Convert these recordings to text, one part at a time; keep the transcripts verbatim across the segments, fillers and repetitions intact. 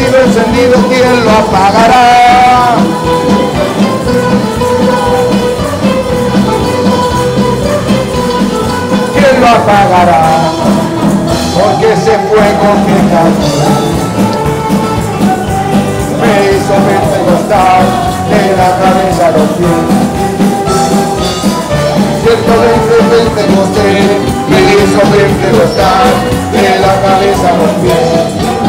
encendido, encendido, ¿quién lo apagará? ¿Quién lo apagará? Porque ese fuego que cayó me hizo pentecostal de la cabeza a los pies. Ciento veinte pentecostés me hizo pentecostal de la cabeza a los pies.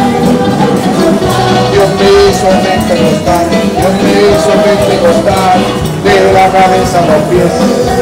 Dios me hizo pentecostal, Dios me hizo pentecostal de la cabeza a los pies.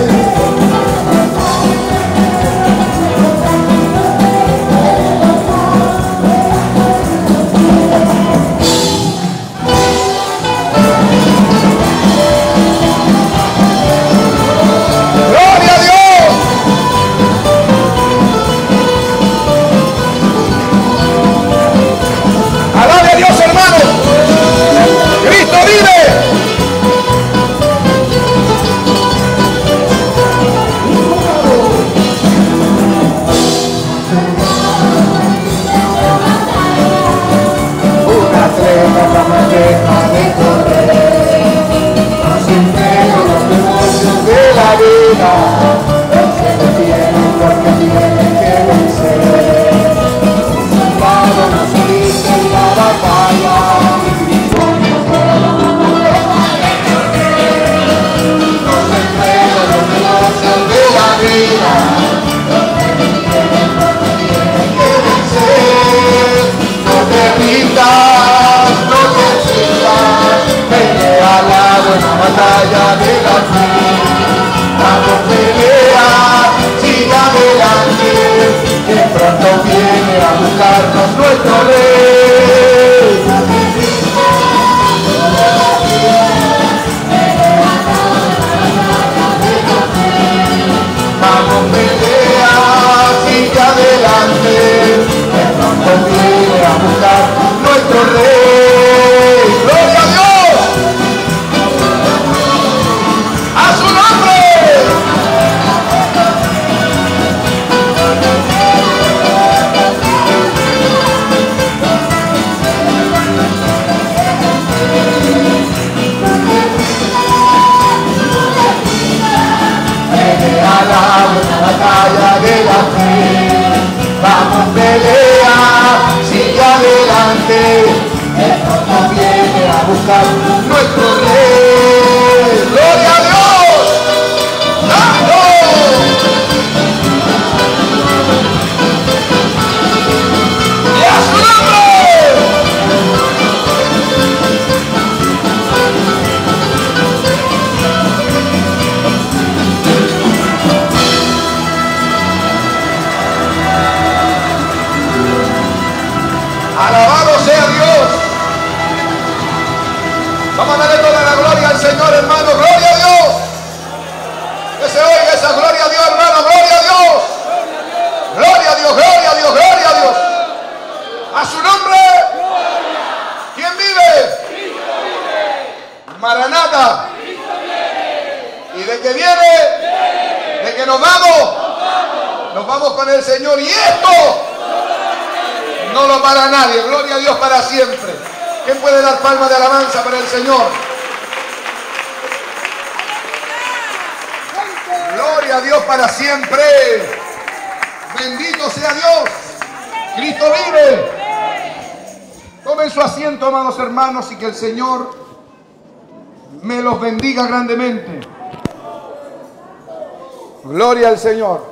Hermanos, y que el Señor me los bendiga grandemente. Gloria al Señor.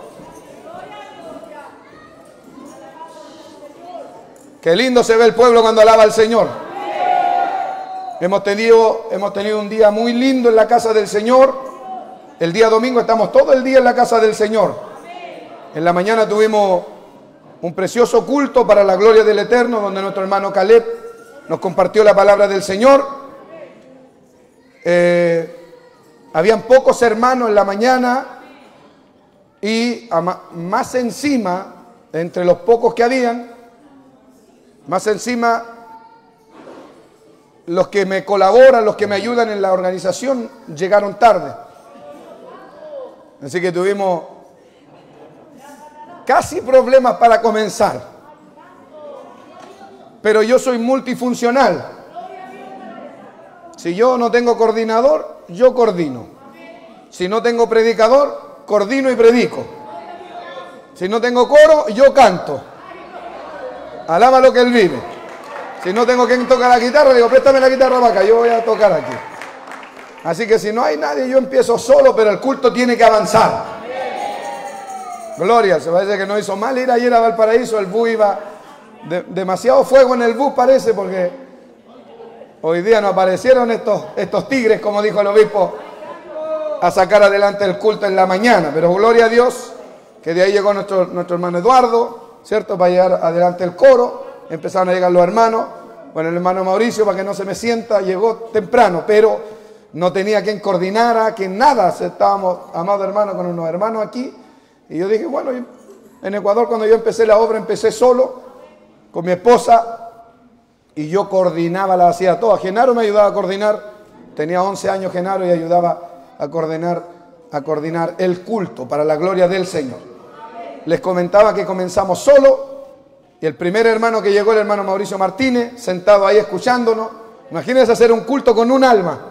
Qué lindo se ve el pueblo cuando alaba al Señor. Hemos tenido, hemos tenido un día muy lindo en la casa del Señor. El día domingo estamos todo el día en la casa del Señor. En la mañana tuvimos un precioso culto para la gloria del Eterno, donde nuestro hermano Caleb nos compartió la palabra del Señor. Eh, habían pocos hermanos en la mañana y más encima, entre los pocos que habían, más encima, los que me colaboran, los que me ayudan en la organización, llegaron tarde. Así que tuvimos casi problemas para comenzar. pero yo soy multifuncional. Si yo no tengo coordinador, yo coordino. Si no tengo predicador, coordino y predico. Si no tengo coro, yo canto. Alaba lo que Él vive. Si no tengo quien toca la guitarra, digo, préstame la guitarra para acá, yo voy a tocar aquí. Así que si no hay nadie, yo empiezo solo, pero el culto tiene que avanzar. Gloria, se parece que no hizo mal ir ayer a Valparaíso, el bus iba de, demasiado fuego en el bus parece, porque hoy día no aparecieron estos, estos tigres, como dijo el obispo, a sacar adelante el culto en la mañana, pero gloria a Dios, que de ahí llegó nuestro, nuestro hermano Eduardo, ¿cierto?, para llegar adelante el coro, empezaron a llegar los hermanos, bueno, el hermano Mauricio, para que no se me sienta, llegó temprano, pero no tenía quien coordinara, quien nada, estábamos, amados hermanos, con unos hermanos aquí. Y yo dije, bueno, en Ecuador cuando yo empecé la obra, empecé solo, con mi esposa, y yo coordinaba, la hacía toda. Genaro me ayudaba a coordinar, tenía once años Genaro y ayudaba a coordinar, a coordinar el culto para la gloria del Señor. Les comentaba que comenzamos solo, y el primer hermano que llegó, el hermano Mauricio Martínez, sentado ahí escuchándonos. Imagínense hacer un culto con un alma.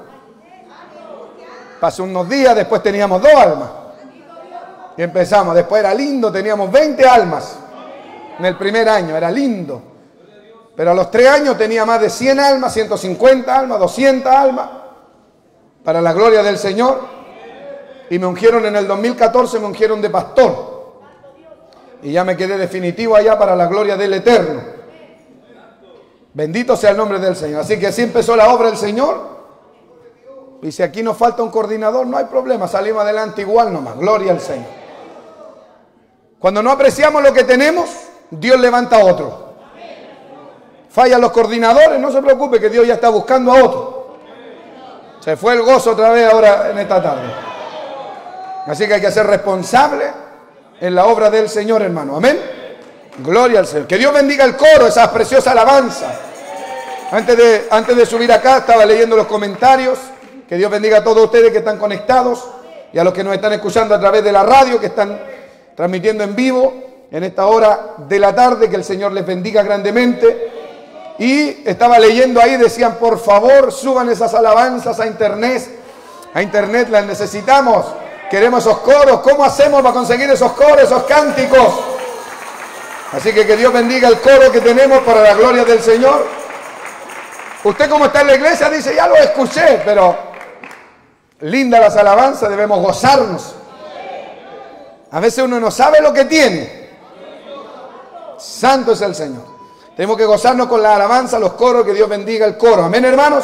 Pasó unos días, después teníamos dos almas. Y empezamos, después era lindo, teníamos veinte almas en el primer año, era lindo. Pero a los tres años tenía más de cien almas, ciento cincuenta almas, doscientas almas, para la gloria del Señor. Y me ungieron en el dos mil catorce, me ungieron de pastor. Y ya me quedé definitivo allá para la gloria del Eterno. Bendito sea el nombre del Señor. Así que así empezó la obra del Señor. Y si aquí nos falta un coordinador, no hay problema, salimos adelante igual nomás, gloria al Señor. Cuando no apreciamos lo que tenemos, Dios levanta a otro. Fallan los coordinadores, no se preocupe que Dios ya está buscando a otro. Se fue el gozo otra vez ahora en esta tarde. Así que hay que ser responsable en la obra del Señor, hermano. Amén. Gloria al Señor. Que Dios bendiga el coro, esa preciosa alabanza. Antes de, antes de subir acá, estaba leyendo los comentarios. Que Dios bendiga a todos ustedes que están conectados y a los que nos están escuchando a través de la radio, que están transmitiendo en vivo en esta hora de la tarde. Que el Señor les bendiga grandemente. Y estaba leyendo ahí, decían, por favor, suban esas alabanzas a internet. A internet las necesitamos. Queremos esos coros. ¿Cómo hacemos para conseguir esos coros, esos cánticos? Así que que Dios bendiga el coro que tenemos para la gloria del Señor. Usted como está en la iglesia dice, ya lo escuché, pero linda las alabanzas, debemos gozarnos. A veces uno no sabe lo que tiene. Santo es el Señor. Tenemos que gozarnos con la alabanza, los coros, que Dios bendiga el coro. Amén, hermanos.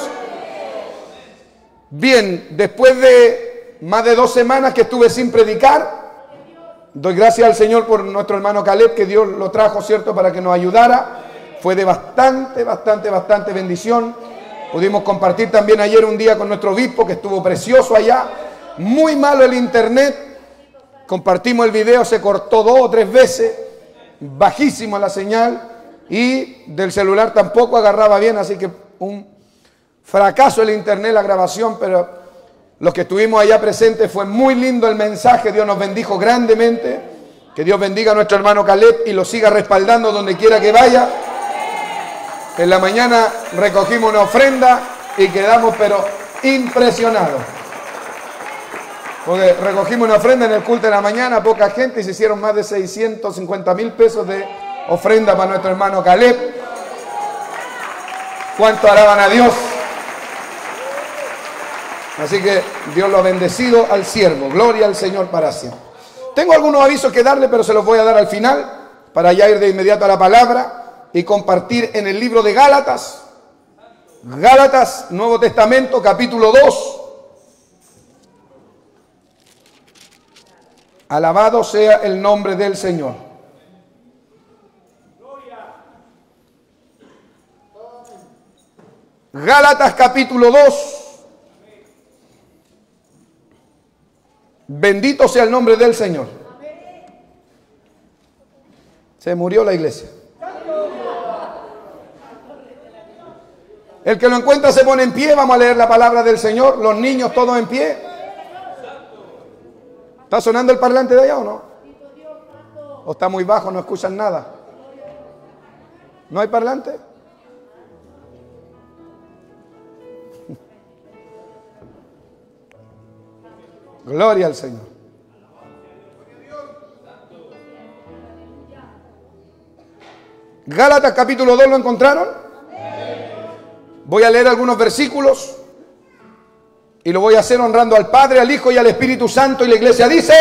Bien, después de más de dos semanas que estuve sin predicar, doy gracias al Señor por nuestro hermano Caleb, que Dios lo trajo, ¿cierto?, para que nos ayudara. Fue de bastante, bastante, bastante bendición. Pudimos compartir también ayer un día con nuestro obispo, que estuvo precioso allá. Muy malo el internet. Compartimos el video, se cortó dos o tres veces. Bajísimo la señal. Y del celular tampoco agarraba bien, así que un fracaso el internet, la grabación, pero los que estuvimos allá presentes fue muy lindo el mensaje. Dios nos bendijo grandemente. Que Dios bendiga a nuestro hermano Caleb y lo siga respaldando donde quiera que vaya. En la mañana recogimos una ofrenda y quedamos pero impresionados. Porque recogimos una ofrenda en el culto de la mañana, poca gente, y se hicieron más de seiscientos cincuenta mil pesos de ofrenda para nuestro hermano Caleb. ¿Cuánto alaban a Dios? Así que Dios lo ha bendecido al siervo. Gloria al Señor para siempre. Tengo algunos avisos que darle, pero se los voy a dar al final, para ya ir de inmediato a la palabra y compartir en el libro de Gálatas. Gálatas, Nuevo Testamento, capítulo dos. Alabado sea el nombre del Señor. Gálatas, capítulo dos. Bendito sea el nombre del Señor. Se murió la iglesia. El que lo encuentra se pone en pie. Vamos a leer la palabra del Señor. Los niños todos en pie. ¿Está sonando el parlante de allá o no? ¿O está muy bajo, no escuchan nada? ¿No hay parlante? Gloria al Señor. Gálatas capítulo dos, ¿lo encontraron? Voy a leer algunos versículos y lo voy a hacer honrando al Padre, al Hijo y al Espíritu Santo. Y la iglesia dice: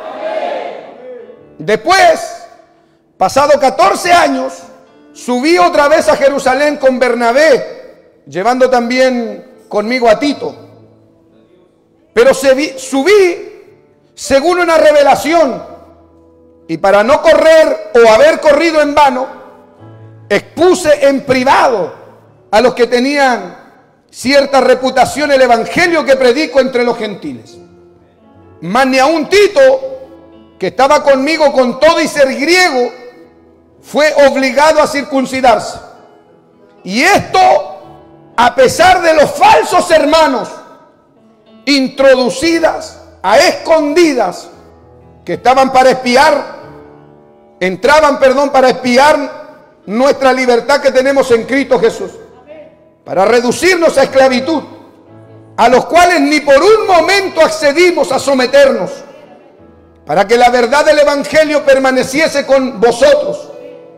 después, pasado catorce años, subí otra vez a Jerusalén con Bernabé, llevando también conmigo a Tito. Pero subí según una revelación, y para no correr o haber corrido en vano, expuse en privado a los que tenían cierta reputación el evangelio que predico entre los gentiles. Mas ni aun Tito, que estaba conmigo con todo y ser griego, fue obligado a circuncidarse. Y esto a pesar de los falsos hermanos introducidas a escondidas que estaban para espiar, entraban, perdón, para espiar nuestra libertad que tenemos en Cristo Jesús, para reducirnos a esclavitud, a los cuales ni por un momento accedimos a someternos, para que la verdad del evangelio permaneciese con vosotros.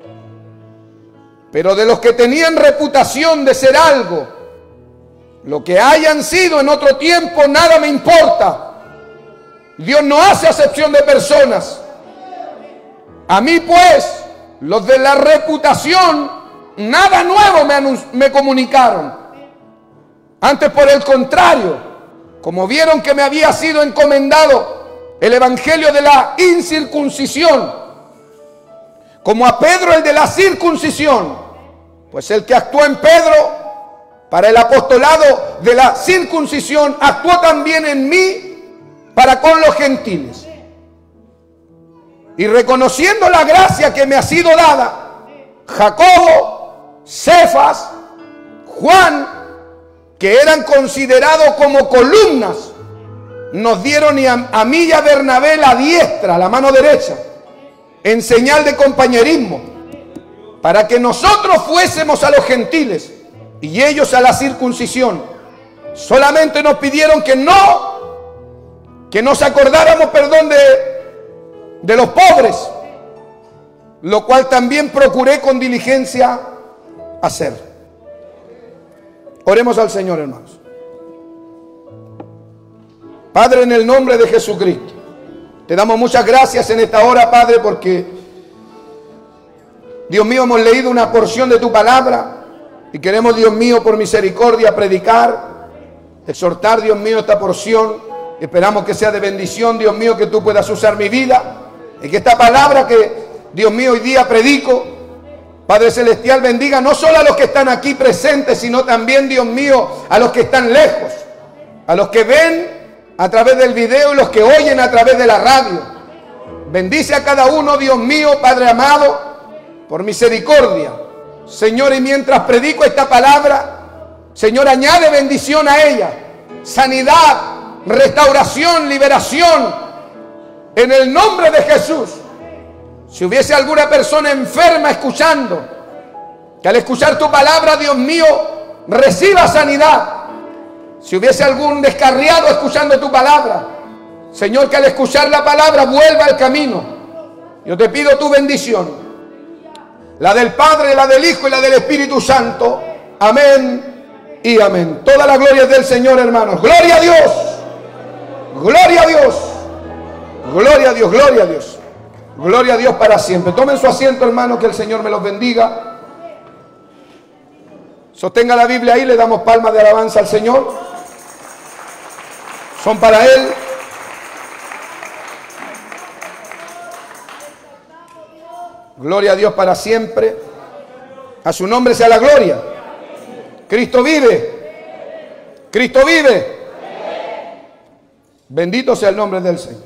Pero de los que tenían reputación de ser algo, lo que hayan sido en otro tiempo, nada me importa. Dios no hace acepción de personas. A mí pues, los de la reputación, nada nuevo me, me comunicaron. Antes, por el contrario, como vieron que me había sido encomendado el evangelio de la incircuncisión, como a Pedro el de la circuncisión, pues el que actuó en Pedro para el apostolado de la circuncisión, actuó también en mí para con los gentiles. Y reconociendo la gracia que me ha sido dada, Jacobo, Cefas, Juan, que eran considerados como columnas, nos dieron y a, a mí y a Bernabé la diestra, la mano derecha, en señal de compañerismo, para que nosotros fuésemos a los gentiles y ellos a la circuncisión. Solamente nos pidieron que no, que nos acordáramos, perdón, de, de los pobres, lo cual también procuré con diligencia hacer. Oremos al Señor, hermanos. Padre, en el nombre de Jesucristo, te damos muchas gracias en esta hora, Padre, porque, Dios mío, hemos leído una porción de tu palabra y queremos, Dios mío, por misericordia, predicar, exhortar, Dios mío, esta porción. Esperamos que sea de bendición, Dios mío, que tú puedas usar mi vida y que esta palabra que, Dios mío, hoy día predico, Padre Celestial, bendiga no solo a los que están aquí presentes, sino también, Dios mío, a los que están lejos, a los que ven a través del video y los que oyen a través de la radio. Bendice a cada uno, Dios mío, Padre amado, por misericordia. Señor, y mientras predico esta palabra, Señor, añade bendición a ella, sanidad, restauración, liberación, en el nombre de Jesús. Si hubiese alguna persona enferma escuchando, que al escuchar tu palabra, Dios mío, reciba sanidad. Si hubiese algún descarriado escuchando tu palabra, Señor, que al escuchar la palabra vuelva al camino. Yo te pido tu bendición, la del Padre, la del Hijo y la del Espíritu Santo. Amén y amén. Toda la gloria es del Señor, hermanos. Gloria a Dios, gloria a Dios, gloria a Dios, gloria a Dios, gloria a Dios para siempre. Tomen su asiento, hermanos, que el Señor me los bendiga. Sostenga la Biblia ahí, le damos palmas de alabanza al Señor. Son para Él. Gloria a Dios para siempre. A su nombre sea la gloria. Cristo vive. Cristo vive. Bendito sea el nombre del Señor.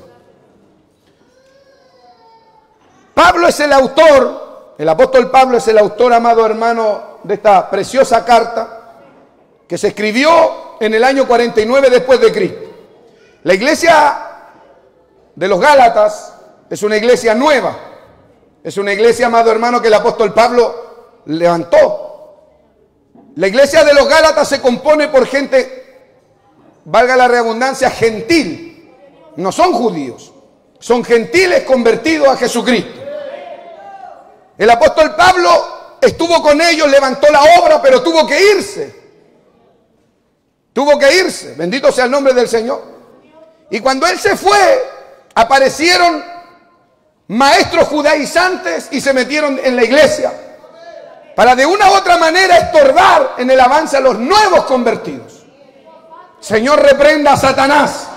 Pablo es el autor, el apóstol Pablo es el autor, amado hermano, de esta preciosa carta que se escribió en el año cuarenta y nueve después de Cristo. La iglesia de los Gálatas es una iglesia nueva. Es una iglesia, amado hermano, que el apóstol Pablo levantó. La iglesia de los Gálatas se compone por gente, valga la redundancia, gentil. No son judíos, son gentiles convertidos a Jesucristo. El apóstol Pablo estuvo con ellos, levantó la obra, pero tuvo que irse. Tuvo que irse, bendito sea el nombre del Señor. Y cuando él se fue, aparecieron maestros judaizantes y se metieron en la iglesia para de una u otra manera estorbar en el avance a los nuevos convertidos. Señor, reprenda a Satanás.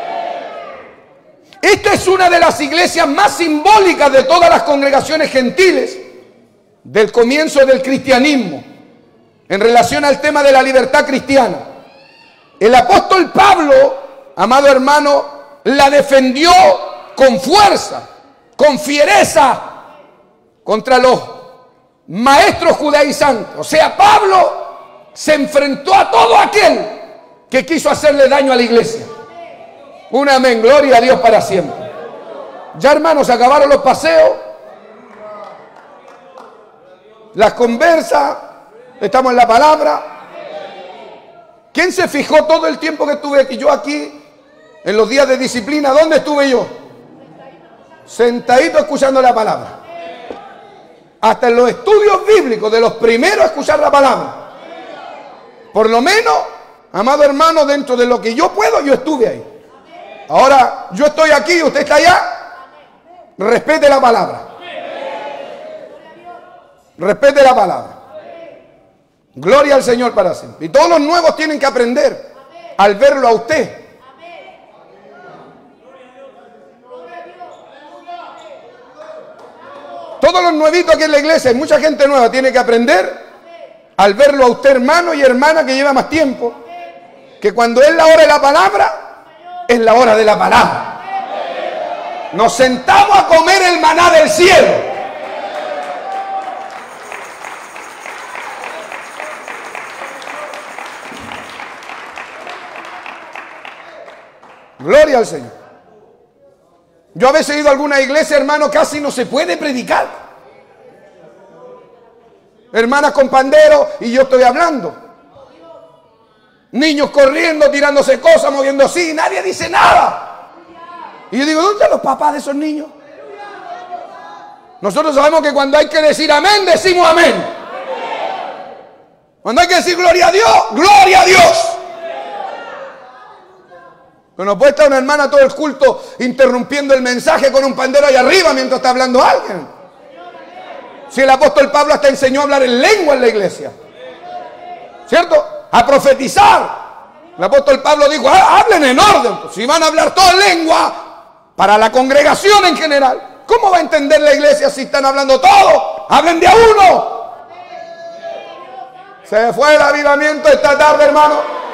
Esta es una de las iglesias más simbólicas de todas las congregaciones gentiles del comienzo del cristianismo en relación al tema de la libertad cristiana. El apóstol Pablo, amado hermano, la defendió con fuerza, con fiereza contra los maestros judaizantes. O sea, Pablo se enfrentó a todo aquel que quiso hacerle daño a la iglesia. Un amén, gloria a Dios para siempre. Ya, hermanos, se acabaron los paseos, las conversas, estamos en la palabra. ¿Quién se fijó todo el tiempo que estuve aquí? Yo aquí, en los días de disciplina, ¿dónde estuve yo? Sentadito escuchando la palabra. Hasta en los estudios bíblicos, de los primeros a escuchar la palabra. Por lo menos, amado hermano, dentro de lo que yo puedo, yo estuve ahí. Ahora, yo estoy aquí, usted está allá. Respete la palabra. Respete la palabra. Gloria al Señor para siempre. Y todos los nuevos tienen que aprender al verlo a usted. Todos los nuevitos aquí en la iglesia, hay mucha gente nueva, tiene que aprender al verlo a usted, hermano y hermana que lleva más tiempo, que cuando es la hora de la palabra, es la hora de la palabra. Nos sentamos a comer el maná del cielo. Gloria al Señor. Yo a veces he ido a alguna iglesia, hermano, casi no se puede predicar. Hermanas con pandero y yo estoy hablando. Niños corriendo, tirándose cosas, moviendo así, y nadie dice nada. Y yo digo, ¿dónde están los papás de esos niños? Nosotros sabemos que cuando hay que decir amén, decimos amén. Cuando hay que decir gloria a Dios, gloria a Dios. Pero no puede estar una hermana todo el culto interrumpiendo el mensaje con un pandero ahí arriba mientras está hablando alguien. Si el apóstol Pablo hasta enseñó a hablar en lengua en la iglesia, ¿cierto? A profetizar. El apóstol Pablo dijo, hablen en orden. Si van a hablar toda lengua para la congregación en general, ¿cómo va a entender la iglesia si están hablando todos? Hablen de a uno. Se fue el avivamiento esta tarde, hermano.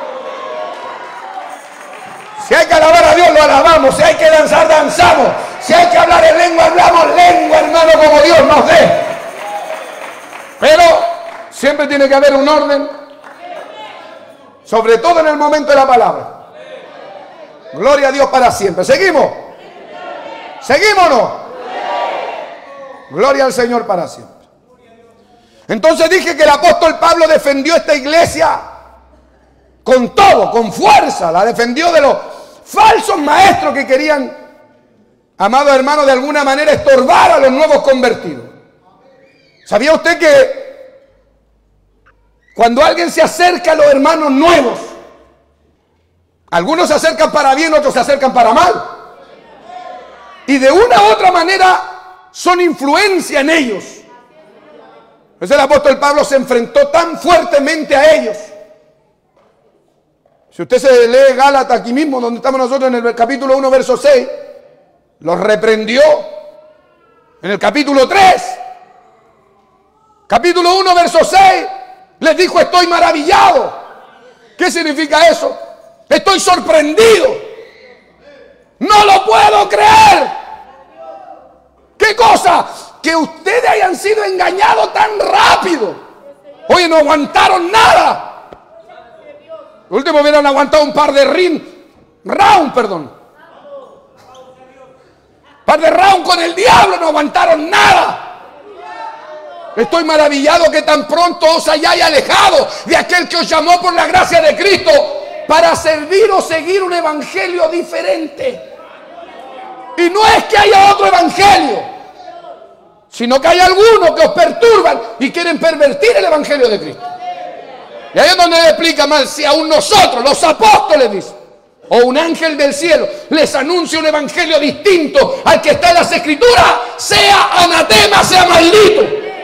Si hay que alabar a Dios, lo alabamos. Si hay que danzar, danzamos. Si hay que hablar en lengua, hablamos lengua, hermano, como Dios nos dé. Pero siempre tiene que haber un orden. Sobre todo en el momento de la palabra. Gloria a Dios para siempre. ¿Seguimos? ¿Seguimos o no? Gloria al Señor para siempre. Entonces dije que el apóstol Pablo defendió esta iglesia con todo, con fuerza. La defendió de los falsos maestros que querían, amado hermano, de alguna manera estorbar a los nuevos convertidos. ¿Sabía usted que cuando alguien se acerca a los hermanos nuevos, algunos se acercan para bien, otros se acercan para mal? Y de una u otra manera son influencia en ellos. Entonces el apóstol Pablo se enfrentó tan fuertemente a ellos. Si usted se lee Gálatas aquí mismo, donde estamos nosotros en el capítulo uno, verso seis, los reprendió. En el capítulo tres, capítulo uno, verso seis, les dijo, estoy maravillado. ¿Qué significa eso? Estoy sorprendido. No lo puedo creer. ¿Qué cosa? Que ustedes hayan sido engañados tan rápido. Oye, no aguantaron nada. Por último hubieran aguantado un par de ring, round, perdón. Par de round con el diablo, no aguantaron nada. Estoy maravillado que tan pronto os hayáis alejado de aquel que os llamó por la gracia de Cristo para servir o seguir un evangelio diferente. Y no es que haya otro evangelio, sino que hay algunos que os perturban y quieren pervertir el evangelio de Cristo. Y ahí es donde le explica mal, si aún nosotros, los apóstoles, dice, o un ángel del cielo les anuncia un evangelio distinto al que está en las escrituras, sea anatema, sea maldito.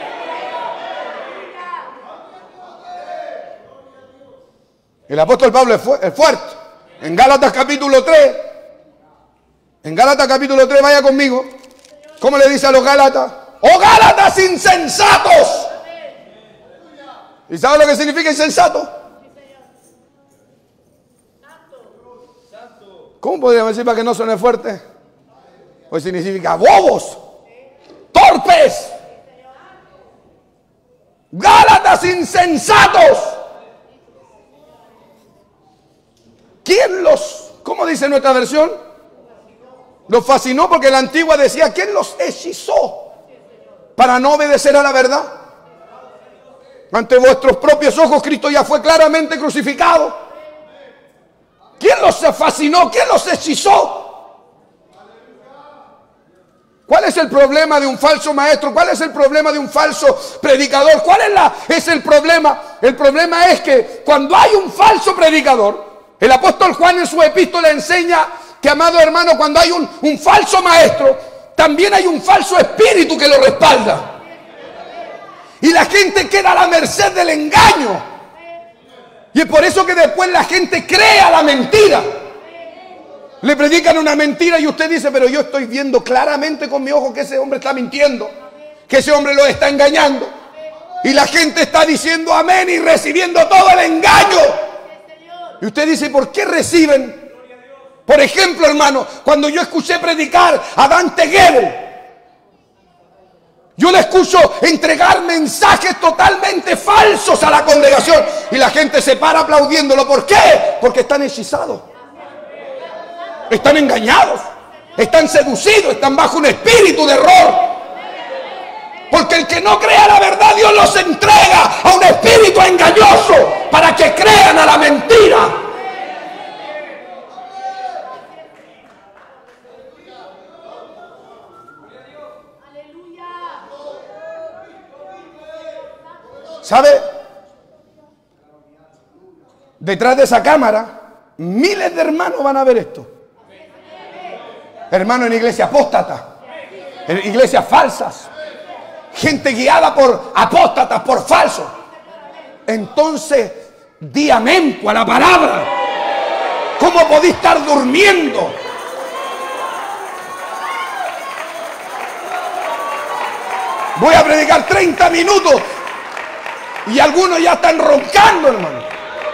El apóstol Pablo es, fu es fuerte. En Gálatas capítulo tres, en Gálatas capítulo tres, vaya conmigo. ¿Cómo le dice a los Gálatas? ¡Oh Gálatas insensatos! ¿Y sabe lo que significa insensato? ¿Cómo podríamos decir para que no suene fuerte? Pues significa bobos, torpes, Gálatas insensatos. ¿Quién los, cómo dice nuestra versión? Los fascinó, porque la antigua decía, ¿quién los hechizó para no obedecer a la verdad? Ante vuestros propios ojos Cristo ya fue claramente crucificado. ¿Quién los fascinó? ¿Quién los hechizó? ¿Cuál es el problema de un falso maestro? ¿Cuál es el problema de un falso predicador? ¿Cuál es, la, es el problema? El problema es que cuando hay un falso predicador, el apóstol Juan en su epístola enseña que, amado hermano, cuando hay un, un falso maestro, también hay un falso espíritu que lo respalda. Y la gente queda a la merced del engaño. Y es por eso que después la gente crea la mentira. Le predican una mentira y usted dice, pero yo estoy viendo claramente con mi ojo que ese hombre está mintiendo, que ese hombre lo está engañando. Y la gente está diciendo amén y recibiendo todo el engaño. Y usted dice, ¿por qué reciben? Por ejemplo, hermano, cuando yo escuché predicar a Dante Gebel, yo le escucho entregar mensajes totalmente falsos a la congregación y la gente se para aplaudiéndolo. ¿Por qué? Porque están hechizados, están engañados, están seducidos, están bajo un espíritu de error. Porque el que no crea la verdad, Dios los entrega a un espíritu engañoso para que crean a la mentira. ¿Sabe? Detrás de esa cámara, miles de hermanos van a ver esto. Hermanos en iglesias apóstatas, en iglesias falsas, gente guiada por apóstatas, por falsos. Entonces, di amén a la palabra. ¿Cómo podéis estar durmiendo? Voy a predicar treinta minutos y algunos ya están roncando, hermano.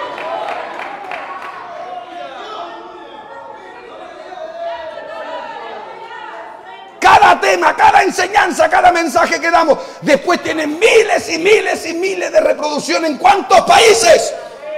Cada tema, cada enseñanza, cada mensaje que damos, después tiene miles y miles y miles de reproducciones. ¿En cuántos países?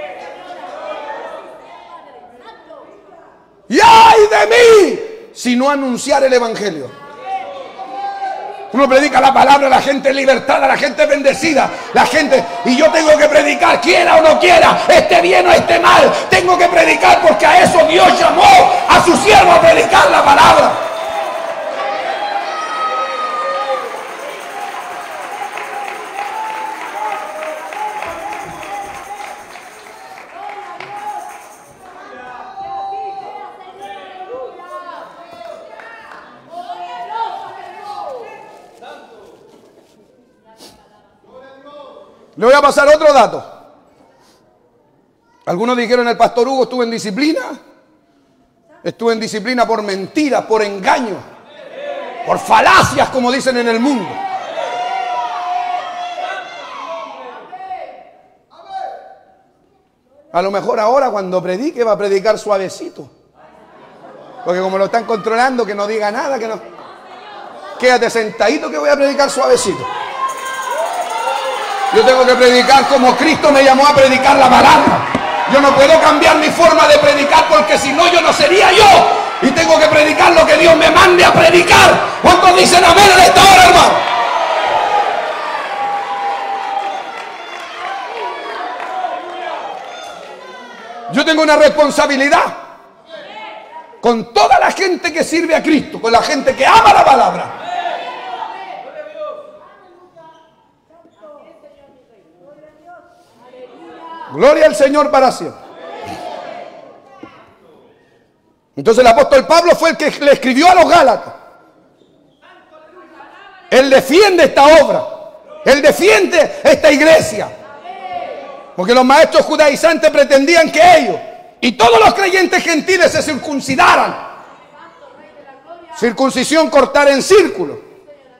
Y ay de mí si no anunciar el evangelio. Uno predica la palabra, la gente es libertada, la gente es bendecida, la gente, y yo tengo que predicar, quiera o no quiera, esté bien o esté mal, tengo que predicar porque a eso Dios llamó a su siervo a predicar la palabra. Le voy a pasar otro dato. Algunos dijeron, el pastor Hugo estuvo en disciplina. Estuvo en disciplina por mentiras, por engaño, por falacias, como dicen en el mundo. A lo mejor ahora cuando predique va a predicar suavecito. Porque como lo están controlando, que no diga nada, que no... Quédate sentadito que voy a predicar suavecito. Yo tengo que predicar como Cristo me llamó a predicar la palabra. Yo no puedo cambiar mi forma de predicar porque si no, yo no sería yo. Y tengo que predicar lo que Dios me mande a predicar. ¿Cuántos dicen amén en esta hora, hermano? Yo tengo una responsabilidad. con toda la gente que sirve a Cristo, con la gente que ama la palabra. Gloria al Señor para siempre. Entonces el apóstol Pablo fue el que le escribió a los Gálatas. Él defiende esta obra. Él defiende esta iglesia. Porque los maestros judaizantes pretendían que ellos y todos los creyentes gentiles se circuncidaran. Circuncisión, cortar en círculo.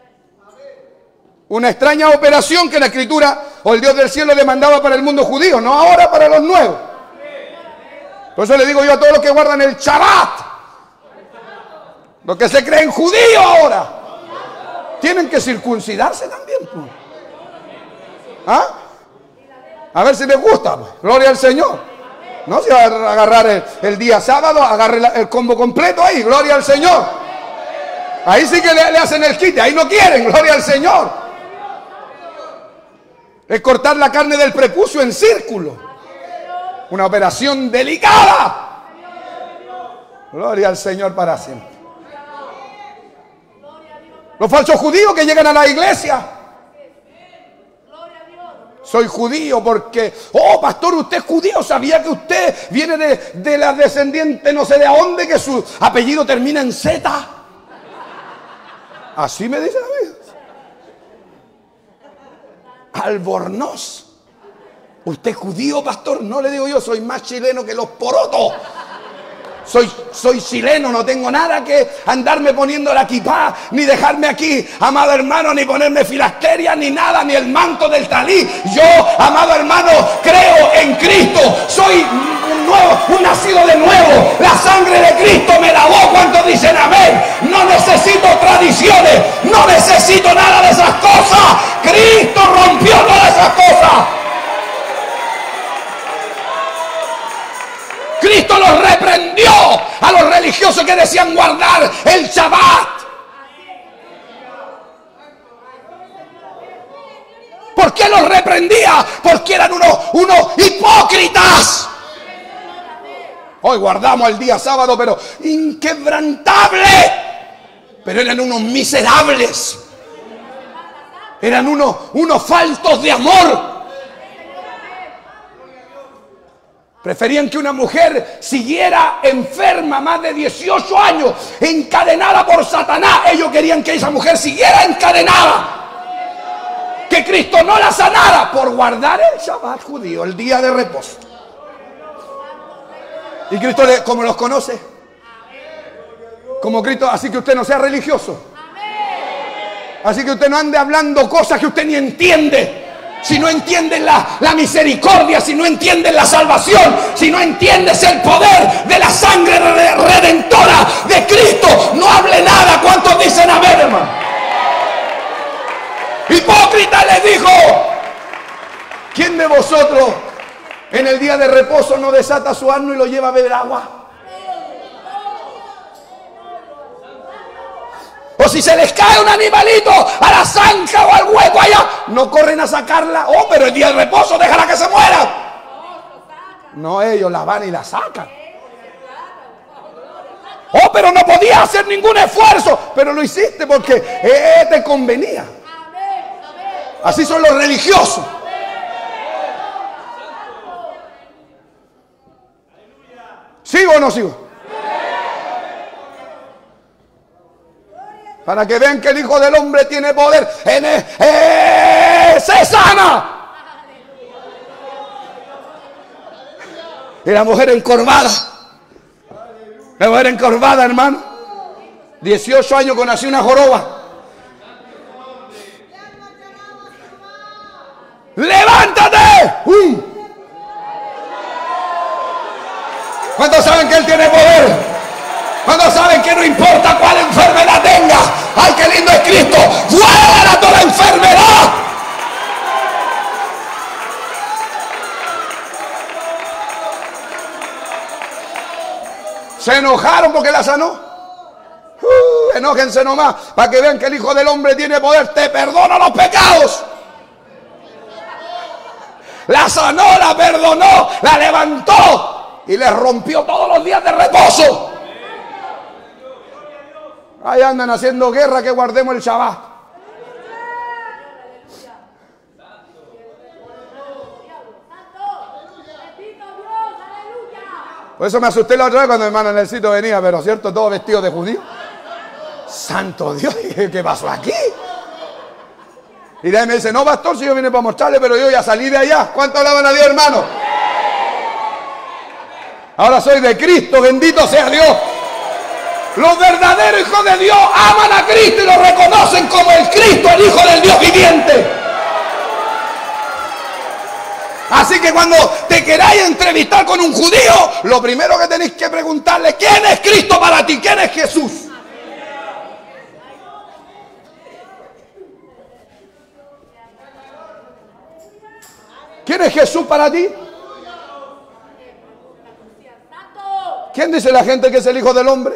Una extraña operación que la Escritura o el Dios del cielo demandaba para el mundo judío, no ahora para los nuevos. Por eso le digo yo a todos los que guardan el Shabbat, los que se creen judíos ahora, tienen que circuncidarse también. Pues. ¿Ah? A ver si les gusta. Pues. Gloria al Señor. No se va a agarrar el, el día sábado, agarre la, el combo completo ahí. Gloria al Señor. Ahí sí que le, le hacen el quite. Ahí no quieren. Gloria al Señor. Es cortar la carne del prepucio en círculo. Una operación delicada. Gloria al Señor para siempre. Los falsos judíos que llegan a la iglesia. Soy judío porque, oh pastor, usted es judío. ¿Sabía que usted viene de, de la descendiente no sé de dónde, que su apellido termina en Z? Así me dicen a mí. Albornoz. ¿Usted es judío, pastor? No, le digo yo, soy más chileno que los porotos. Soy, soy chileno, no tengo nada que andarme poniendo la kipá, ni dejarme aquí, amado hermano, ni ponerme filasteria, ni nada, ni el manto del talí. Yo, amado hermano, creo en Cristo. Soy un nuevo, un nacido de nuevo. La sangre de Cristo me lavó. ¿Cuántos dicen amén? No necesito tradiciones, no necesito nada de esas cosas. Cristo rompió todas esas cosas. Cristo los reprendió a los religiosos que decían guardar el Shabbat. ¿Por qué los reprendía? Porque eran unos, unos hipócritas. Hoy guardamos el día sábado, pero inquebrantable. Pero eran unos miserables. Eran unos, unos faltos de amor. Preferían que una mujer siguiera enferma más de dieciocho años, encadenada por Satanás. Ellos querían que esa mujer siguiera encadenada. Que Cristo no la sanara por guardar el Shabbat judío, el día de reposo. Y Cristo, ¿cómo los conoce? Como Cristo, así que usted no sea religioso. Así que usted no ande hablando cosas que usted ni entiende. Si no entiendes la, la misericordia, si no entiendes la salvación, si no entiendes el poder de la sangre redentora de Cristo, no hable nada. ¿Cuántos dicen amén, hermano? Hipócrita, les dijo: ¿quién de vosotros en el día de reposo no desata su asno y lo lleva a beber agua? O si se les cae un animalito a la zanja o al hueco allá, no corren a sacarla. Oh, pero el día de reposo, déjala que se muera. No, ellos la van y la sacan. Oh, pero no podías hacer ningún esfuerzo. Pero lo hiciste porque eh, te convenía. Así son los religiosos. ¿Sigo o no sigo? Para que vean que el Hijo del Hombre tiene poder. En el, eh, ¡se sana! Y la mujer encorvada. La mujer encorvada, hermano. dieciocho años con así una joroba. ¡Levántate! ¡Uh! ¿Cuántos saben que Él tiene poder? ¿Cuántos saben que no importa cuál enfermedad tenga? ¡Ay, qué lindo es Cristo! ¡Fuera toda enfermedad! Se enojaron porque la sanó. Uh, enójense nomás para que vean que el Hijo del Hombre tiene poder. Te perdona los pecados. La sanó, la perdonó, la levantó y le rompió todos los días de reposo. Ahí andan haciendo guerra que guardemos el Shabbat. Por eso me asusté la otra vez cuando mi hermano Necesito venía, pero cierto, todo vestido de judío. Santo Dios, ¿qué pasó aquí? Y de ahí me dice, no, pastor, si yo vine para mostrarle, pero yo ya salí de allá. ¿Cuánto alaban a Dios, hermano? Ahora soy de Cristo, bendito sea Dios. Los verdaderos hijos de Dios aman a Cristo y lo reconocen como el Cristo, el Hijo del Dios viviente. Así que cuando te queráis entrevistar con un judío, lo primero que tenéis que preguntarle, ¿quién es Cristo para ti? ¿Quién es Jesús? ¿Quién es Jesús para ti? ¿Quién dice la gente que es el Hijo del Hombre?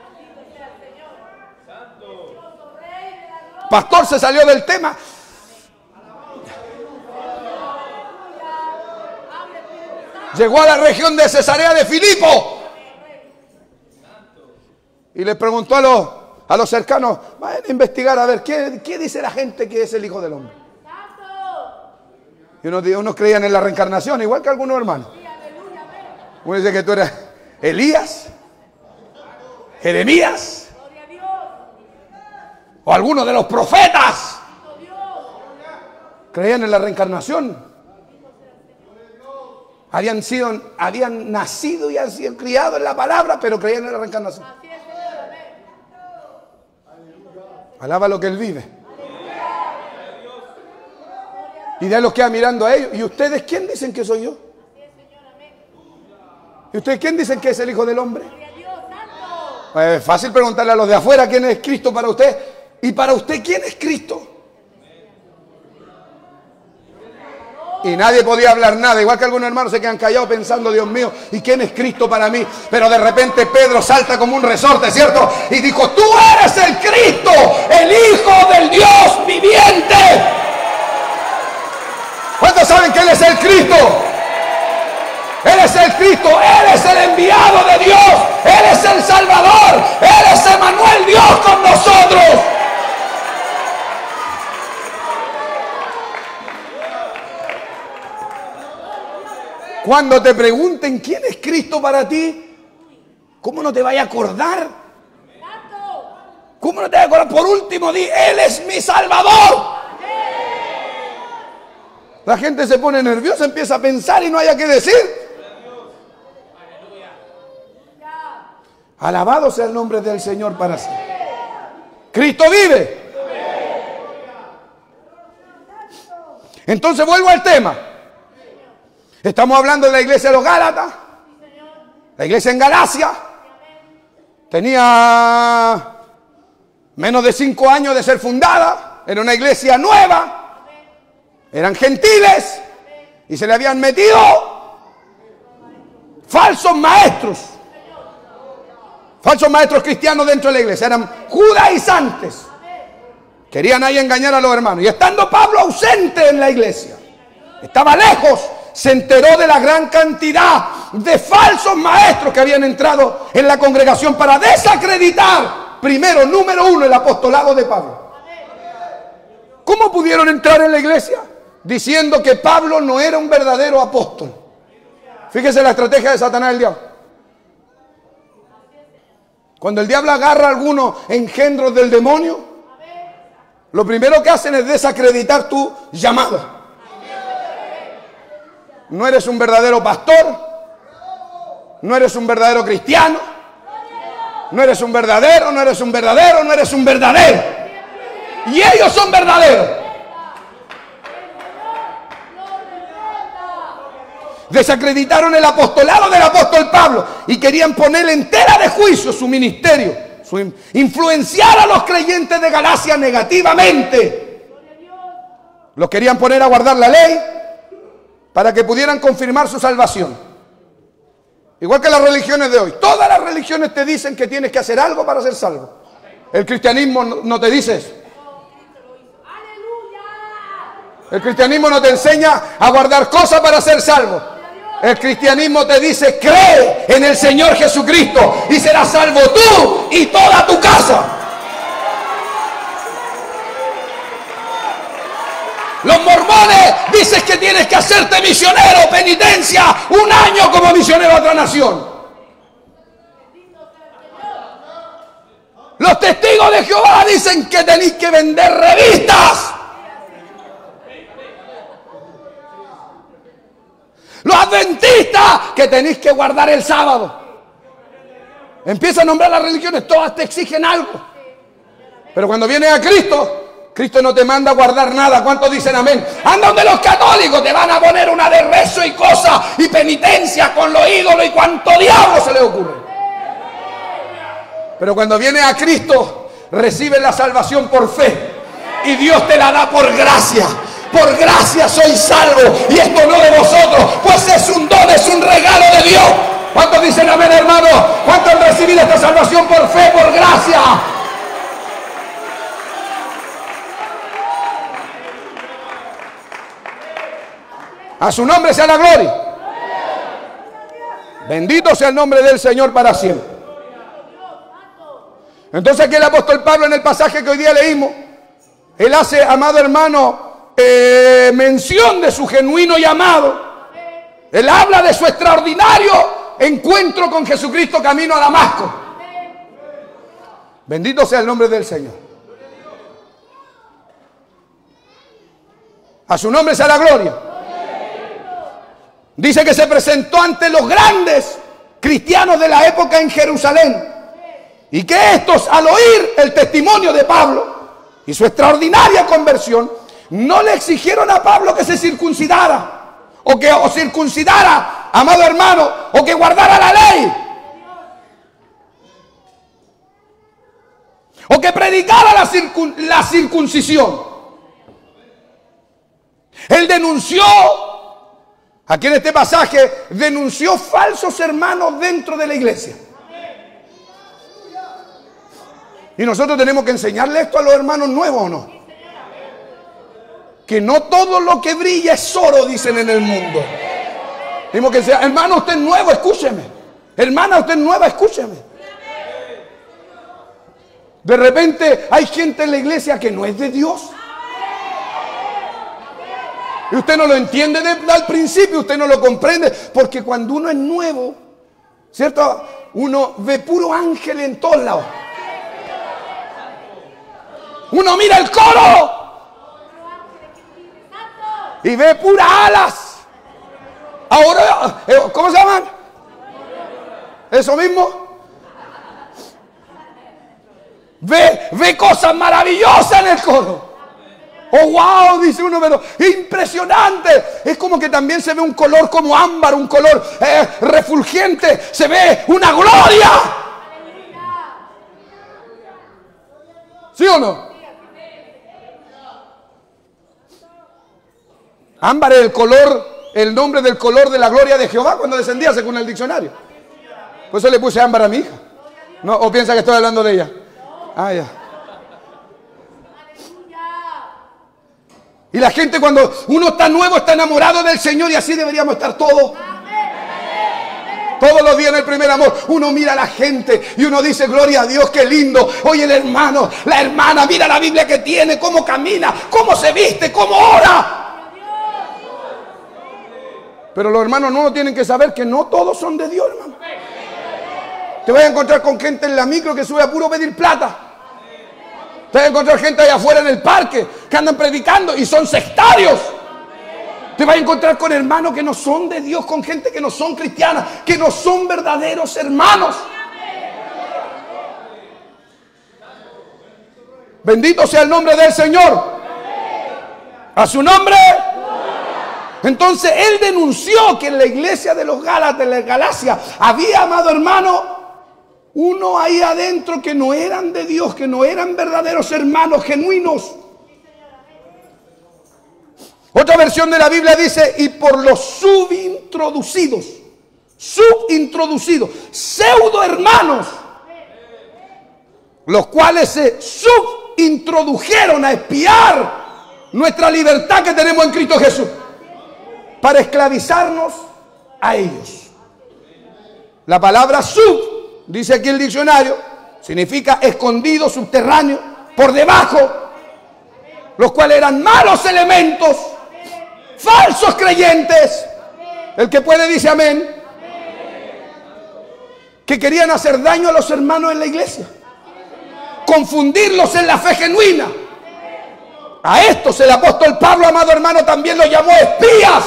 Pastor, se salió del tema. Llegó a la región de Cesarea de Filipo y le preguntó a los, a los cercanos, vayan a investigar a ver ¿qué, qué dice la gente que es el Hijo del Hombre. Y unos, unos creían en la reencarnación, igual que algunos hermanos. Uno dice que tú eras Elías, Jeremías, o algunos de los profetas. Creían en la reencarnación. Habían sido, habían nacido y han sido criados en la palabra, pero creían en la reencarnación. Alaba lo que Él vive. Y de ahí los queda mirando a ellos. ¿Y ustedes quién dicen que soy yo? ¿Y ustedes quién dicen que es el Hijo del Hombre? Pues es fácil preguntarle a los de afuera quién es Cristo para usted. ¿Y para usted quién es Cristo? Y nadie podía hablar nada, igual que algunos hermanos se quedan callados pensando, Dios mío, ¿y quién es Cristo para mí? Pero de repente Pedro salta como un resorte, ¿cierto? Y dijo, tú eres el Cristo, el Hijo del Dios viviente. ¿Cuántos saben que Él es el Cristo? Él es el Cristo, Él es el enviado de Dios, Él es el Salvador, Él es Emmanuel, Dios con nosotros. Cuando te pregunten quién es Cristo para ti, ¿cómo no te vayas a acordar? ¿Cómo no te vas a acordar? Por último, di, Él es mi Salvador. La gente se pone nerviosa, empieza a pensar y no haya que decir. Alabado sea el nombre del Señor para siempre. Cristo vive. Entonces vuelvo al tema. Estamos hablando de la iglesia de los Gálatas. La iglesia en Galacia tenía menos de cinco años de ser fundada. Era una iglesia nueva. Eran gentiles. Y se le habían metido falsos maestros. Falsos maestros cristianos dentro de la iglesia. Eran judaizantes. Querían ahí engañar a los hermanos. Y estando Pablo ausente en la iglesia, estaba lejos, se enteró de la gran cantidad de falsos maestros que habían entrado en la congregación para desacreditar, primero, número uno, el apostolado de Pablo. ¿Cómo pudieron entrar en la iglesia? Diciendo que Pablo no era un verdadero apóstol. Fíjese la estrategia de Satanás, el diablo. Cuando el diablo agarra a algunos engendros del demonio, lo primero que hacen es desacreditar tu llamado. No eres un verdadero pastor, no eres un verdadero cristiano, no eres un verdadero, no eres un verdadero, no eres un verdadero. Y ellos son verdaderos. Desacreditaron el apostolado del apóstol Pablo y querían ponerle entera de juicio su ministerio, su influenciar a los creyentes de Galacia negativamente. Los querían poner a guardar la ley para que pudieran confirmar su salvación. Igual que las religiones de hoy. Todas las religiones te dicen que tienes que hacer algo para ser salvo. El cristianismo no te dice eso. El cristianismo no te enseña a guardar cosas para ser salvo. El cristianismo te dice, cree en el Señor Jesucristo y serás salvo tú y toda tu casa. Los mormones dicen que tienes que hacerte misionero, penitencia, un año como misionero a otra nación. Los testigos de Jehová dicen que tenéis que vender revistas. Los adventistas que tenéis que guardar el sábado. Empieza a nombrar las religiones, todas te exigen algo. Pero cuando viene a Cristo, Cristo no te manda a guardar nada. ¿Cuántos dicen amén? Anda donde los católicos te van a poner una de rezo y cosas y penitencia con los ídolos y cuánto diablo se les ocurre. Pero cuando viene a Cristo, recibe la salvación por fe. Y Dios te la da por gracia. Por gracia soy salvo. Y esto no de vosotros, pues es un don, es un regalo de Dios. ¿Cuántos dicen amén, hermano? ¿Cuántos han recibido esta salvación por fe, por gracia? A su nombre sea la gloria. Bendito sea el nombre del Señor para siempre. Entonces aquí el apóstol Pablo, en el pasaje que hoy día leímos, él hace, amado hermano, eh, mención de su genuino llamado. Él habla de su extraordinario encuentro con Jesucristo camino a Damasco. Bendito sea el nombre del Señor. A su nombre sea la gloria. Dice que se presentó ante los grandes cristianos de la época en Jerusalén. Y que estos, al oír el testimonio de Pablo y su extraordinaria conversión, no le exigieron a Pablo que se circuncidara. O que o circuncidara, amado hermano, o que guardara la ley. O que predicara la, circun, la circuncisión. Él denunció, aquí en este pasaje, denunció falsos hermanos dentro de la iglesia. Y nosotros tenemos que enseñarle esto a los hermanos nuevos, ¿o no? Que no todo lo que brilla es oro, dicen en el mundo. Tenemos que decir, hermano, usted es nuevo, escúcheme. Hermana, usted es nueva, escúcheme. De repente hay gente en la iglesia que no es de Dios. Y usted no lo entiende desde al principio, usted no lo comprende. Porque cuando uno es nuevo, ¿cierto? Uno ve puro ángel en todos lados. Uno mira el coro y ve puras alas. Ahora, ¿cómo se llaman? Eso mismo. Ve, ve cosas maravillosas en el coro. Oh, wow, dice uno, pero impresionante. Es como que también se ve un color como ámbar, un color eh, refulgente. Se ve una gloria. ¿Sí o no? Ámbar es el color, el nombre del color de la gloria de Jehová cuando descendía, según el diccionario. Por eso le puse ámbar a mi hija. ¿No? ¿O piensa que estoy hablando de ella? Ah, ya. Y la gente, cuando uno está nuevo, está enamorado del Señor, y así deberíamos estar todos. Todos los días en el primer amor. Uno mira a la gente y uno dice, gloria a Dios, qué lindo. Oye, el hermano, la hermana, mira la Biblia que tiene, cómo camina, cómo se viste, cómo ora. Pero los hermanos no tienen que saber que no todos son de Dios, hermano. Te vas a encontrar con gente en la micro que sube a puro pedir plata. Te vas a encontrar gente allá afuera en el parque que andan predicando y son sectarios. Te vas a encontrar con hermanos que no son de Dios, con gente que no son cristianas, que no son verdaderos hermanos. Bendito sea el nombre del Señor. A su nombre. Entonces él denunció que en la iglesia de los Gálatas, de la Galacia, había, amado hermano, uno ahí adentro que no eran de Dios, que no eran verdaderos hermanos genuinos. Otra versión de la Biblia dice, y por los subintroducidos, subintroducidos, pseudo hermanos, los cuales se subintrodujeron a espiar nuestra libertad que tenemos en Cristo Jesús, para esclavizarnos a ellos. La palabra sub, dice aquí el diccionario, significa escondido, subterráneo, por debajo. los cuales eran malos elementos, falsos creyentes. El que puede dice amén. Que querían hacer daño a los hermanos en la iglesia, confundirlos en la fe genuina. A estos el apóstol Pablo, amado hermano, también los llamó espías.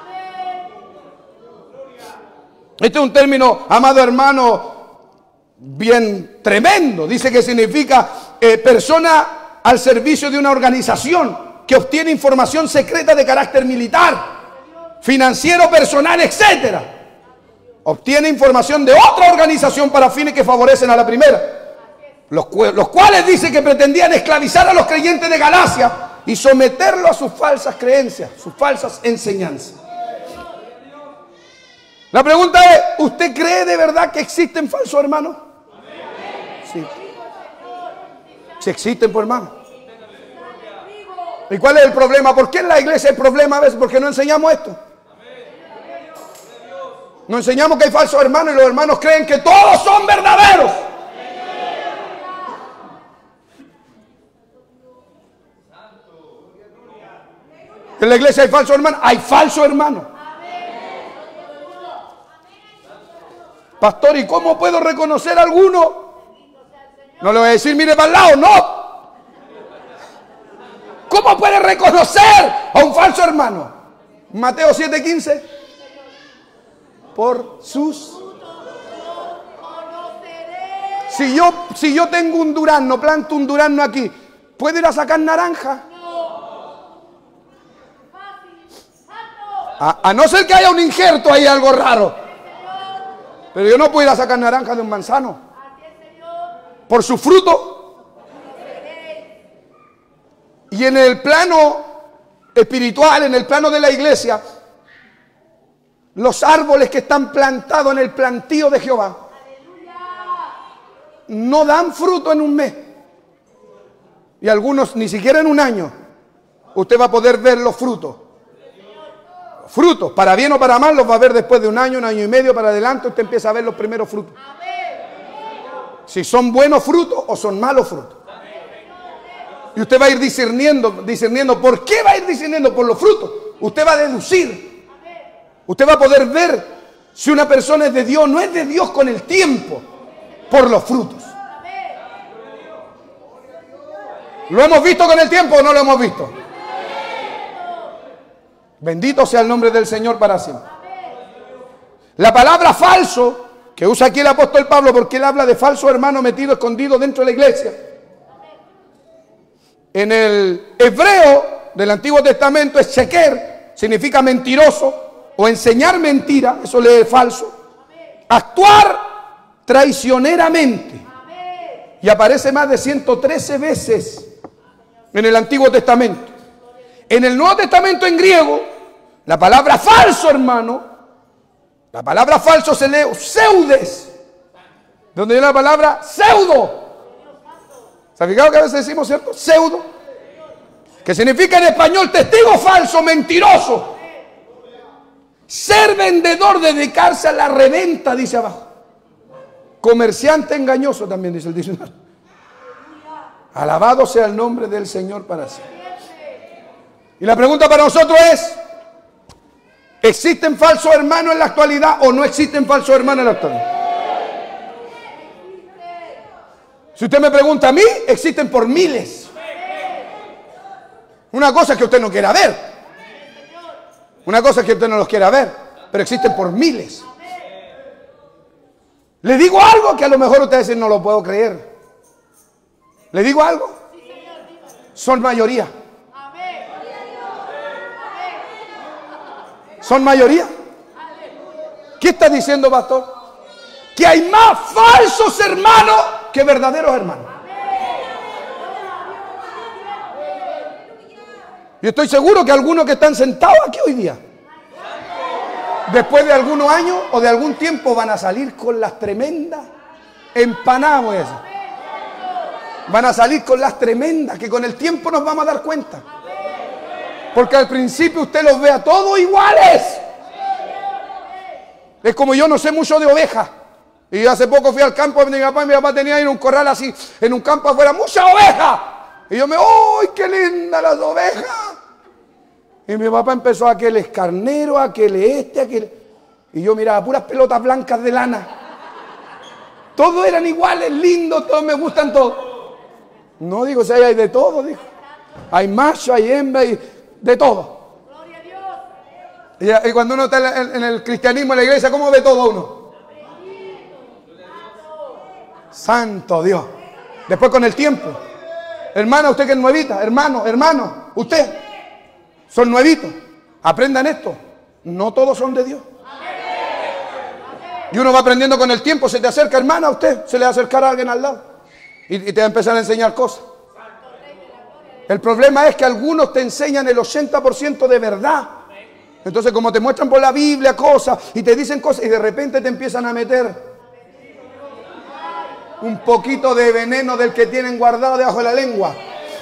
Este es un término, amado hermano, bien tremendo. Dice que significa eh, persona al servicio de una organización que obtiene información secreta de carácter militar, financiero, personal, etcétera. Obtiene información de otra organización para fines que favorecen a la primera. Los, los cuales dice que pretendían esclavizar a los creyentes de Galacia y someterlos a sus falsas creencias, sus falsas enseñanzas. La pregunta es, ¿usted cree de verdad que existen falsos hermanos? Sí. Sí existen, pues, hermano. ¿Y cuál es el problema? ¿Por qué en la iglesia hay problema a veces? Porque no enseñamos esto. No enseñamos que hay falsos hermanos y los hermanos creen que todos son verdaderos. En la iglesia hay falsos hermanos. Hay falsos hermanos. Pastor, ¿y cómo puedo reconocer a alguno? No le voy a decir, mire para el lado, no. ¿Cómo puede reconocer a un falso hermano? Mateo siete quince. Por sus... Si yo, si yo tengo un durazno, planto un durazno aquí, ¿puedo ir a sacar naranja? A, a no ser que haya un injerto ahí, algo raro. Pero yo no puedo ir a sacar naranja de un manzano. Por su fruto. Y en el plano espiritual, en el plano de la iglesia, los árboles que están plantados en el plantío de Jehová no dan fruto en un mes. Y algunos ni siquiera en un año. Usted va a poder ver los frutos. Frutos, para bien o para mal, los va a ver después de un año, un año y medio para adelante. Usted empieza a ver los primeros frutos. Si son buenos frutos o son malos frutos. Y usted va a ir discerniendo, discerniendo. ¿Por qué va a ir discerniendo? Por los frutos. Usted va a deducir. Usted va a poder ver si una persona es de Dios, no es de Dios con el tiempo, por los frutos. ¿Lo hemos visto con el tiempo o no lo hemos visto? Bendito sea el nombre del Señor para siempre. La palabra falso, que usa aquí el apóstol Pablo, porque él habla de falso hermano metido, escondido dentro de la iglesia. En el hebreo del Antiguo Testamento es sheker, significa mentiroso o enseñar mentira, eso lee falso. Actuar traicioneramente. Y aparece más de ciento trece veces en el Antiguo Testamento. En el Nuevo Testamento en griego, la palabra falso, hermano, la palabra falso se lee pseudes, donde viene la palabra pseudo. ¿Se ha fijado que a veces decimos, cierto? Pseudo, que significa en español testigo falso, mentiroso. Ser vendedor, dedicarse a la reventa, dice abajo. Comerciante engañoso también dice el diccionario. Alabado sea el nombre del Señor para siempre. Y la pregunta para nosotros es, ¿existen falsos hermanos en la actualidad o no existen falsos hermanos en la actualidad? Si usted me pregunta a mí, existen por miles. Una cosa es que usted no quiera ver. Una cosa es que usted no los quiera ver, pero existen por miles. Le digo algo que a lo mejor usted dice, no lo puedo creer. ¿Le digo algo? Son mayoría. ¿Son mayoría? ¿Qué está diciendo, pastor? Que hay más falsos hermanos que verdaderos hermanos. Yo estoy seguro que algunos que están sentados aquí hoy día, después de algunos años o de algún tiempo, van a salir con las tremendas empanadas, voy a decir. Van a salir con las tremendas, que con el tiempo nos vamos a dar cuenta. Porque al principio usted los ve a todos iguales. Es como yo no sé mucho de ovejas. Y hace poco fui al campo de mi papá y mi papá tenía ahí en un corral así, en un campo afuera, muchas ovejas. Y yo me, ¡uy, qué linda las ovejas! Y mi papá empezó a aquel carnero, aquel este, aquel... Y yo miraba puras pelotas blancas de lana. Todos eran iguales, lindos, todos me gustan todos. No, digo, si hay de todo, dijo. Hay macho, hay hembra, y de todo. Y, y cuando uno está en, en el cristianismo, en la iglesia, ¿cómo ve todo uno? Santo Dios. Después con el tiempo. Hermana, usted que es nuevita, hermano, hermano, usted, son nuevitos. Aprendan esto. No todos son de Dios. Y uno va aprendiendo con el tiempo. Se te acerca, hermana, a usted, se le va a acercar a alguien al lado. Y, y te va a empezar a enseñar cosas. El problema es que algunos te enseñan el ochenta por ciento de verdad. Entonces, como te muestran por la Biblia cosas y te dicen cosas y de repente te empiezan a meter un poquito de veneno del que tienen guardado debajo de la lengua.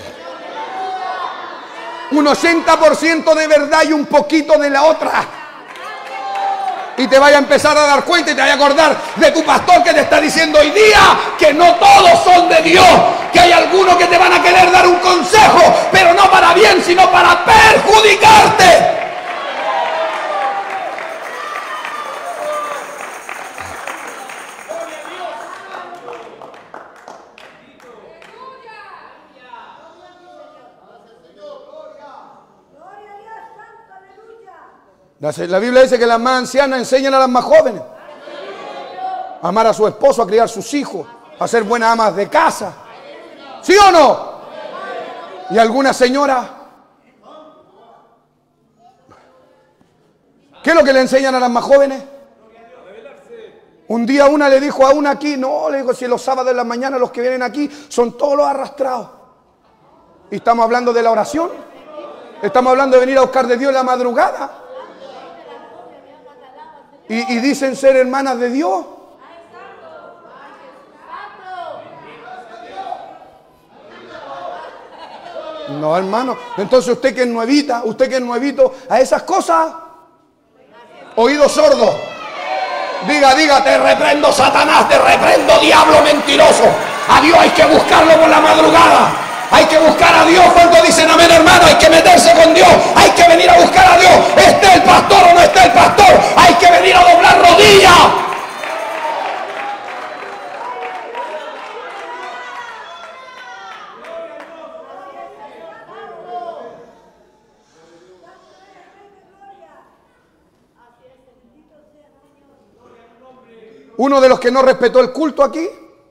Un ochenta por ciento de verdad y un poquito de la otra. Y te vaya a empezar a dar cuenta y te vaya a acordar de tu pastor que te está diciendo hoy día que no todos son de Dios. Que hay algunos que te van a querer dar un consejo, pero no para bien, sino para perjudicarte. La Biblia dice que las más ancianas enseñan a las más jóvenes a amar a su esposo, a criar sus hijos, a ser buenas amas de casa. ¿Sí o no? Y alguna señora, ¿qué es lo que le enseñan a las más jóvenes? Un día una le dijo a una aquí, no, le dijo, si los sábados de la mañana los que vienen aquí son todos los arrastrados. Y estamos hablando de la oración. Estamos hablando de venir a buscar de Dios en la madrugada. Y, y dicen ser hermanas de Dios. No, hermano. Entonces usted que es nuevita, usted que es nuevito, a esas cosas, oídos sordos. Diga, diga, te reprendo Satanás, te reprendo diablo mentiroso. A Dios hay que buscarlo por la madrugada. Hay que buscar a Dios. Cuando dicen amén, hermano, hay que meterse con Dios. Hay que venir a buscar a Dios. Esté el pastor o no esté el pastor. Hay que venir a doblar rodillas. Uno de los que no respetó el culto aquí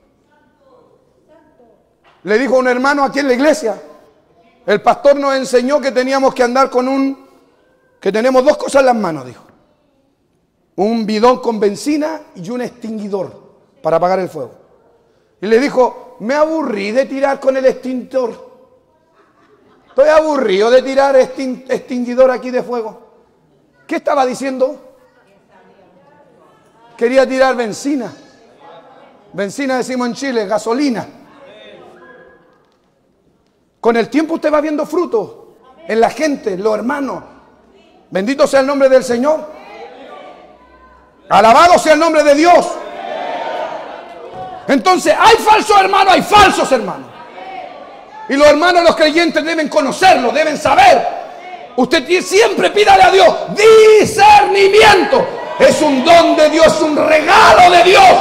le dijo a un hermano aquí en la iglesia: el pastor nos enseñó que teníamos que andar con un, que tenemos dos cosas en las manos, dijo. Un bidón con benzina y un extinguidor para apagar el fuego. Y le dijo: me aburrí de tirar con el extintor. Estoy aburrido de tirar extinguidor aquí de fuego. ¿Qué estaba diciendo? Quería tirar benzina. Benzina decimos en Chile, gasolina. Con el tiempo usted va viendo frutos en la gente, en los hermanos. Bendito sea el nombre del Señor. Alabado sea el nombre de Dios. Entonces, hay falsos hermanos, hay falsos hermanos. Y los hermanos, los creyentes deben conocerlo, deben saber. Usted siempre pídale a Dios discernimiento. Es un don de Dios, es un regalo de Dios.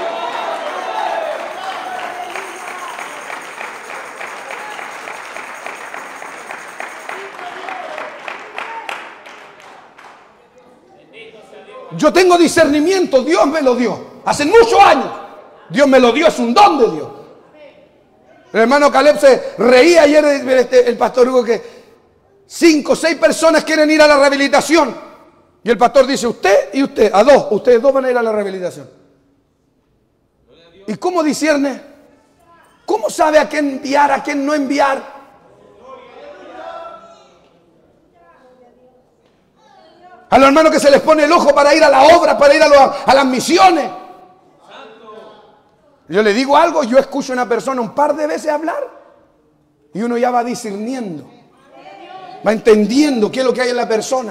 Yo tengo discernimiento, Dios me lo dio. Hace muchos años. Dios me lo dio, es un don de Dios. El hermano Caleb se reía ayer, el pastor Hugo, que cinco o seis personas quieren ir a la rehabilitación. Y el pastor dice, usted y usted, a dos, ustedes dos van a ir a la rehabilitación. ¿Y cómo discierne? ¿Cómo sabe a quién enviar, a quién no enviar? A los hermanos que se les pone el ojo para ir a la obra, para ir a, lo, a las misiones. Yo le digo algo, yo escucho a una persona un par de veces hablar y uno ya va discerniendo, va entendiendo qué es lo que hay en la persona.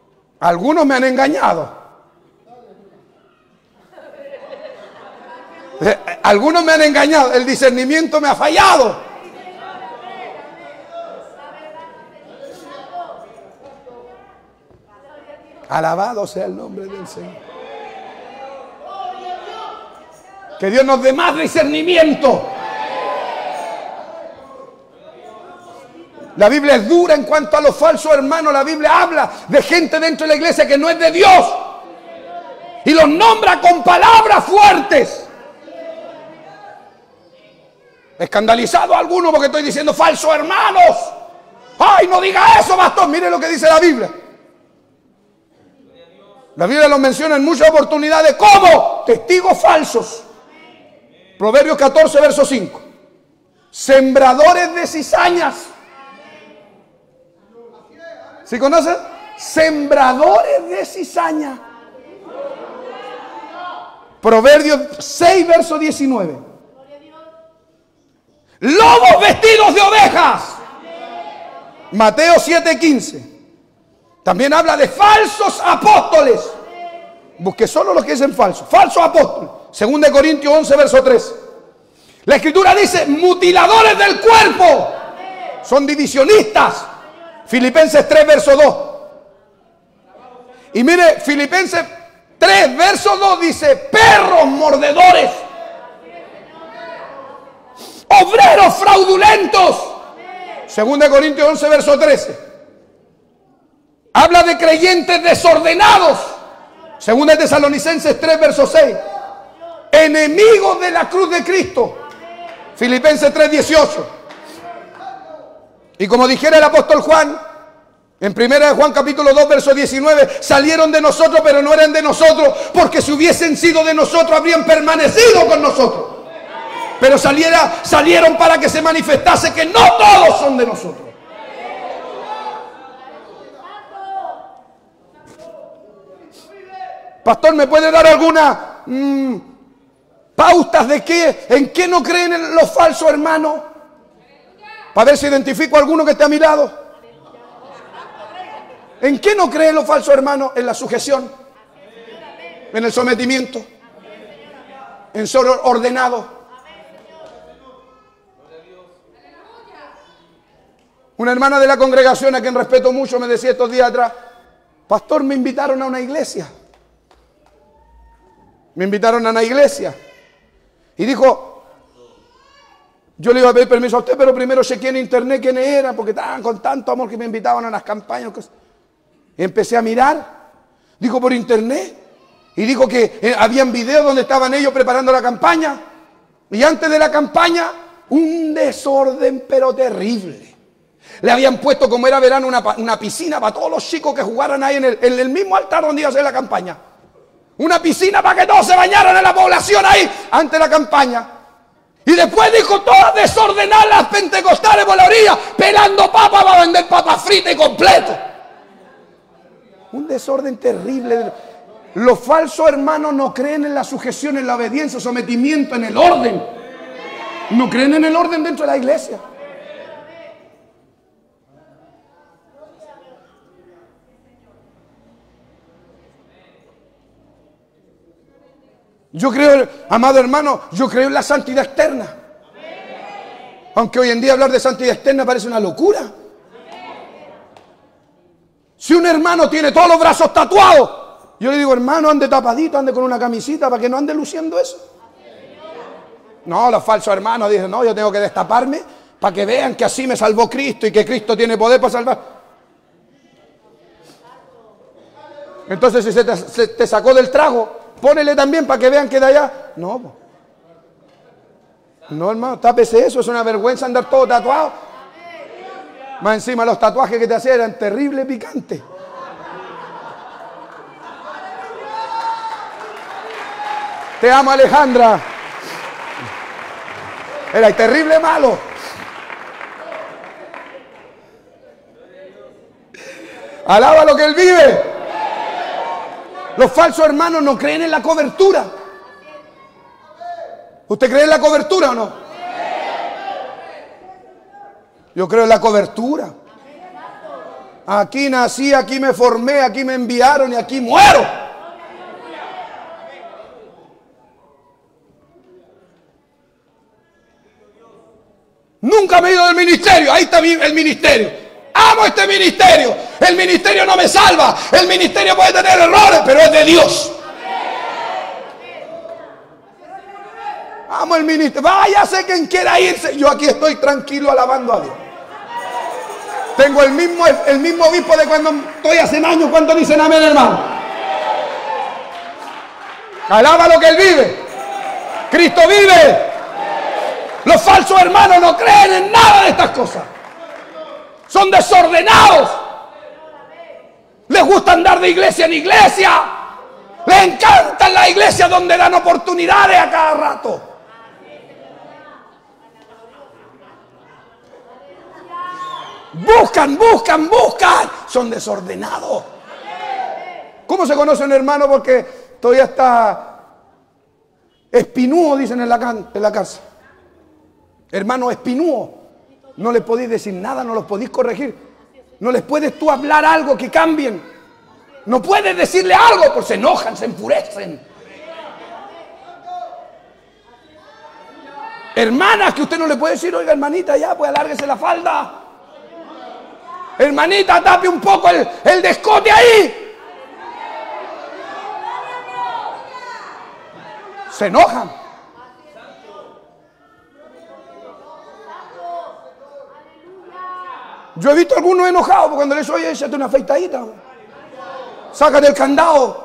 Algunos me han engañado. Algunos me han engañado, el discernimiento me ha fallado. Alabado sea el nombre del Señor. Que Dios nos dé más discernimiento. La Biblia es dura en cuanto a los falsos hermanos. La Biblia habla de gente dentro de la iglesia que no es de Dios y los nombra con palabras fuertes. Escandalizado a alguno porque estoy diciendo falsos hermanos. ¡Ay, no diga eso, pastor! Mire lo que dice la Biblia. La Biblia lo menciona en muchas oportunidades como testigos falsos. Proverbios catorce, verso cinco. Sembradores de cizañas. ¿Sí conocen? Sembradores de cizaña. Proverbios seis, verso diecinueve. Lobos vestidos de ovejas. Mateo siete, quince. También habla de falsos apóstoles. Busque solo los que dicen falsos. Falsos apóstoles. Segunda de Corintios once, verso tres. La Escritura dice mutiladores del cuerpo. Son divisionistas. Filipenses tres, verso dos. Y mire, Filipenses tres, verso dos dice perros mordedores. Obreros fraudulentos. Segunda de Corintios once, verso trece. Habla de creyentes desordenados. Segunda de Tesalonicenses tres, verso seis. Enemigos de la cruz de Cristo. Filipenses tres, dieciocho. Y como dijera el apóstol Juan, en primera de Juan capítulo dos, verso diecinueve, salieron de nosotros, pero no eran de nosotros, porque si hubiesen sido de nosotros, habrían permanecido con nosotros. Pero saliera, salieron para que se manifestase que no todos son de nosotros. Pastor, ¿me puede dar alguna mmm, pautas de qué, en qué no creen en los falsos hermanos? Para ver si identifico a alguno que esté a mi lado. ¿En qué no creen los falsos hermanos? En la sujeción, en el sometimiento, en ser ordenado. Una hermana de la congregación a quien respeto mucho me decía estos días atrás: pastor, me invitaron a una iglesia. Me invitaron a una iglesia. Y dijo, yo le iba a pedir permiso a usted, pero primero chequeé en internet quiénes eran, porque estaban con tanto amor que me invitaban a las campañas. Y empecé a mirar, dijo por internet, y dijo que eh, habían videos donde estaban ellos preparando la campaña. Y antes de la campaña, un desorden pero terrible. Le habían puesto, como era verano, una, una piscina para todos los chicos que jugaran ahí en el, en el mismo altar donde iba a hacer la campaña. Una piscina para que todos se bañaran en la población ahí, antes de la campaña. Y después dijo, todas desordenadas las pentecostales por la orilla, pelando papas para vender papas fritas y completo. Un desorden terrible. Los falsos hermanos no creen en la sujeción, en la obediencia, sometimiento, en el orden. No creen en el orden dentro de la iglesia. Yo creo, amado hermano, yo creo en la santidad externa. Aunque hoy en día hablar de santidad externa parece una locura. Si un hermano tiene todos los brazos tatuados, yo le digo, hermano, ande tapadito, ande con una camisita para que no ande luciendo eso. No, los falsos hermanos dicen, no, yo tengo que destaparme para que vean que así me salvó Cristo y que Cristo tiene poder para salvar. Entonces, si se te, se te sacó del trago, pónele también para que vean que de allá. No, no, hermano, tápese eso, es una vergüenza andar todo tatuado. Más encima los tatuajes que te hacían eran terrible picantes. Te amo, Alejandra. Era terrible malo. Alaba lo que él vive. Los falsos hermanos no creen en la cobertura. ¿Usted cree en la cobertura o no? Yo creo en la cobertura. Aquí nací, aquí me formé, aquí me enviaron y aquí muero. nunca me he ido del ministerio. Ahí está el ministerio. Amo este ministerio. El ministerio no me salva. El ministerio puede tener errores, pero es de Dios. Amo el ministerio. Váyase quien quiera irse. Yo aquí estoy tranquilo alabando a Dios. Tengo el mismo, el mismo obispo de cuando estoy hace años. ¿Cuánto dicen amén, hermano? Alaba lo que Él vive. Cristo vive. Los falsos hermanos no creen en nada de estas cosas. Son desordenados. Les gusta andar de iglesia en iglesia. Les encantan las iglesias donde dan oportunidades a cada rato. Buscan, buscan, buscan. Son desordenados. ¿Cómo se conoce un hermano? Porque todavía está espinúo, dicen en la, can, en la casa. Hermano espinúo. No les podéis decir nada, no los podéis corregir. No les puedes tú hablar algo que cambien. No puedes decirle algo porque se enojan, se enfurecen. Hermanas que usted no le puede decir, oiga hermanita, ya pues alárguese la falda. Hermanita, tape un poco el, el descote ahí. Se enojan. Yo he visto a algunos enojados porque cuando les oye, échate una afeitadita. Sácate el candado.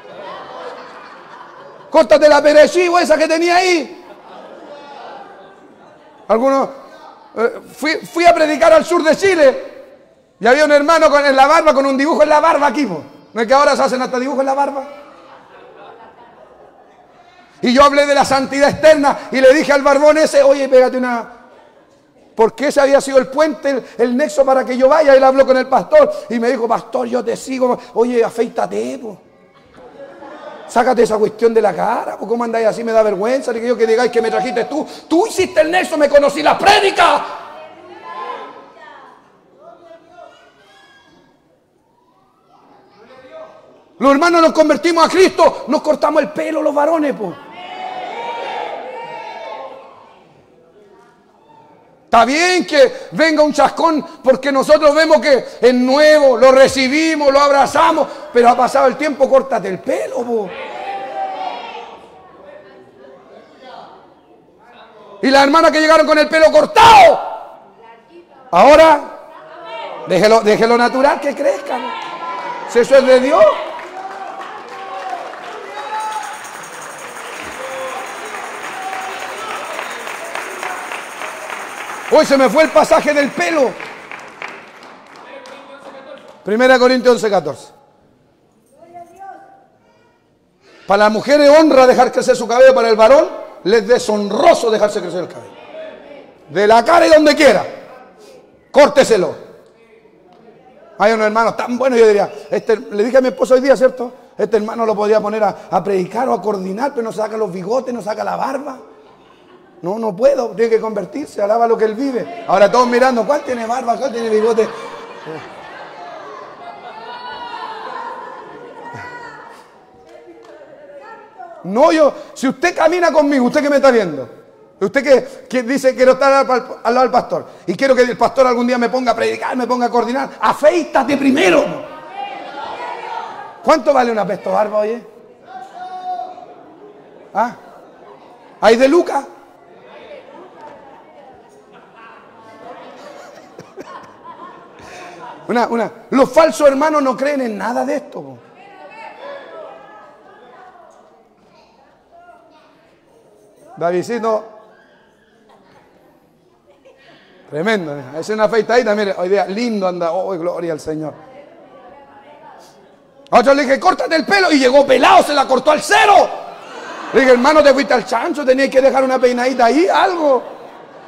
Córtate la perejil esa que tenía ahí. Algunos. Eh, fui, fui a predicar al sur de Chile. Y había un hermano con, en la barba, con un dibujo en la barba aquí. Po. ¿No es que ahora se hacen hasta dibujos en la barba? Y yo hablé de la santidad externa y le dije al barbón ese, oye, pégate una... Porque ese había sido el puente, el, el nexo para que yo vaya. Él habló con el pastor y me dijo, pastor, yo te sigo. Oye, afeítate, po. Sácate esa cuestión de la cara. Po. ¿Cómo andáis así? Me da vergüenza. Que yo que digáis que me trajiste tú. Tú hiciste el nexo, me conocí la prédica. Los hermanos nos convertimos a Cristo, nos cortamos el pelo los varones, po. Está bien que venga un chascón porque nosotros vemos que es nuevo, lo recibimos, lo abrazamos, pero ha pasado el tiempo, córtate el pelo, po. Y las hermanas que llegaron con el pelo cortado, ahora déjelo, déjelo natural que crezcan. Si eso es de Dios. Hoy se me fue el pasaje del pelo. Primera Corintios once, catorce. Para las mujeres honra dejar crecer su cabello, para el varón les es deshonroso dejarse crecer el cabello. De la cara y donde quiera. Córteselo. Hay unos hermanos tan buenos, yo diría, este, le dije a mi esposo hoy día, ¿cierto? Este hermano lo podía poner a, a predicar o a coordinar, pero no saca los bigotes, no saca la barba. No, no puedo, tiene que convertirse, alaba lo que él vive. Ahora todos mirando, ¿cuál tiene barba? ¿Cuál tiene bigote? No, yo, si usted camina conmigo, usted que me está viendo, usted que, que dice quiero estar al, al lado del pastor y quiero que el pastor algún día me ponga a predicar, me ponga a coordinar, afeítate primero. ¿Cuánto vale una pesto barba, oye? ¿Ah? ¿Hay de Lucas? Una, una. Los falsos hermanos no creen en nada de esto. Po. Davidcito, tremendo. Es una afeitadita, mire, hoy día lindo anda. Oh, gloria al Señor. A otro le dije, córtate el pelo. Y llegó pelado, se la cortó al cero. Le dije, hermano, te fuiste al chancho, tenías que dejar una peinadita ahí, algo.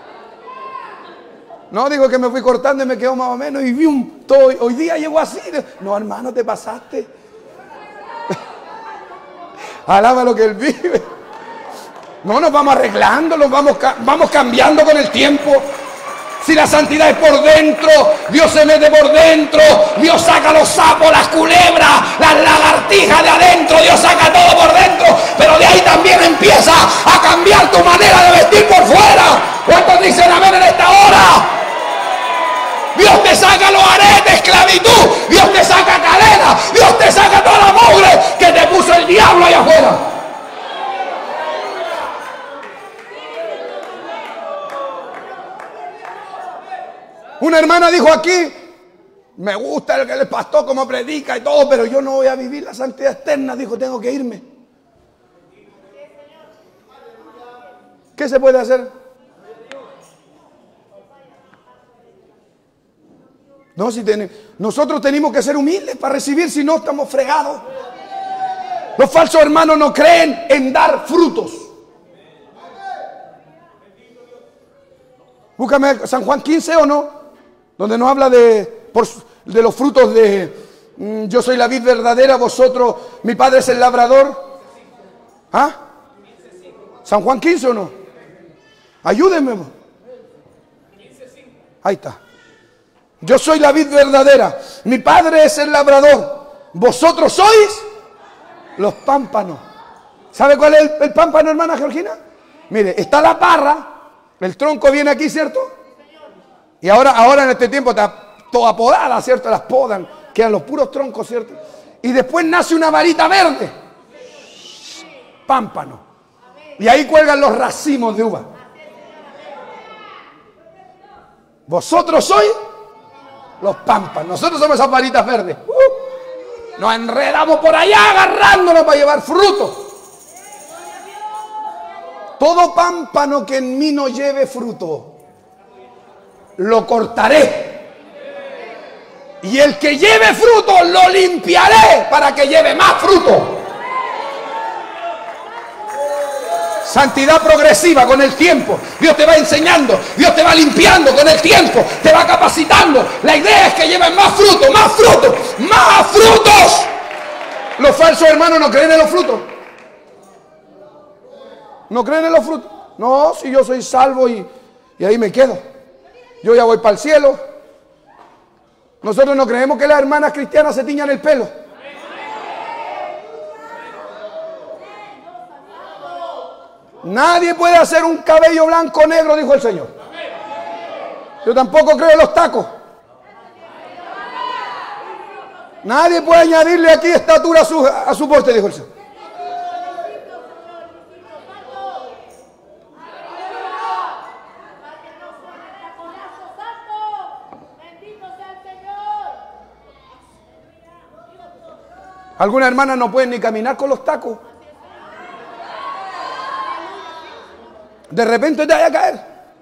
No, digo que me fui cortando y me quedó más o menos y vi un todo, hoy día llegó así. No, hermano, te pasaste. Alaba lo que él vive. No, nos vamos arreglando, nos vamos, vamos cambiando con el tiempo. Si la santidad es por dentro, Dios se mete por dentro, Dios saca los sapos, las culebras, las lagartijas de adentro, Dios saca todo por dentro, pero de ahí también empieza a cambiar tu manera de vestir por fuera. ¿Cuántos dicen amén en esta hora? Dios te saca los aretes, esclavitud, Dios te saca cadenas, Dios te saca toda la mugre que te puso el diablo allá afuera. Una hermana dijo aquí, me gusta el que el pastor como predica y todo, pero yo no voy a vivir la santidad externa. Dijo, tengo que irme. ¿Qué se puede hacer? No, si ten, nosotros tenemos que ser humildes para recibir, si no estamos fregados. Los falsos hermanos no creen en dar frutos. Búscame San Juan quince o no, donde nos habla de, por, de los frutos de mm, yo soy la vid verdadera, vosotros, mi padre es el labrador. ¿Ah? ¿San Juan quince o no? Ayúdenme. Ahí está. Yo soy la vid verdadera, mi padre es el labrador, vosotros sois los pámpanos. ¿Sabe cuál es el, el pámpano, hermana Georgina? Mire, está la parra, el tronco viene aquí, ¿cierto? Y ahora, ahora en este tiempo está toda podada, ¿cierto? Las podan, quedan los puros troncos, ¿cierto? Y después nace una varita verde, pámpano, y ahí cuelgan los racimos de uva. Vosotros sois los pámpanos, nosotros somos esas varitas verdes. Uh, nos enredamos por allá agarrándonos para llevar fruto. Todo pámpano que en mí no lleve fruto, lo cortaré. Y el que lleve fruto, lo limpiaré para que lleve más fruto. Santidad progresiva con el tiempo. Dios te va enseñando, Dios te va limpiando con el tiempo, te va capacitando. La idea es que lleven más frutos, más frutos, más frutos. Los falsos hermanos no creen en los frutos. No creen en los frutos. No, si yo soy salvo y, y ahí me quedo. Yo ya voy para el cielo. Nosotros no creemos que las hermanas cristianas se tiñan el pelo. Nadie puede hacer un cabello blanco o negro, dijo el Señor. Yo tampoco creo en los tacos. Nadie puede añadirle aquí estatura a su, a su porte, dijo el Señor. Algunas hermanas no pueden ni caminar con los tacos. De repente te vaya a caer.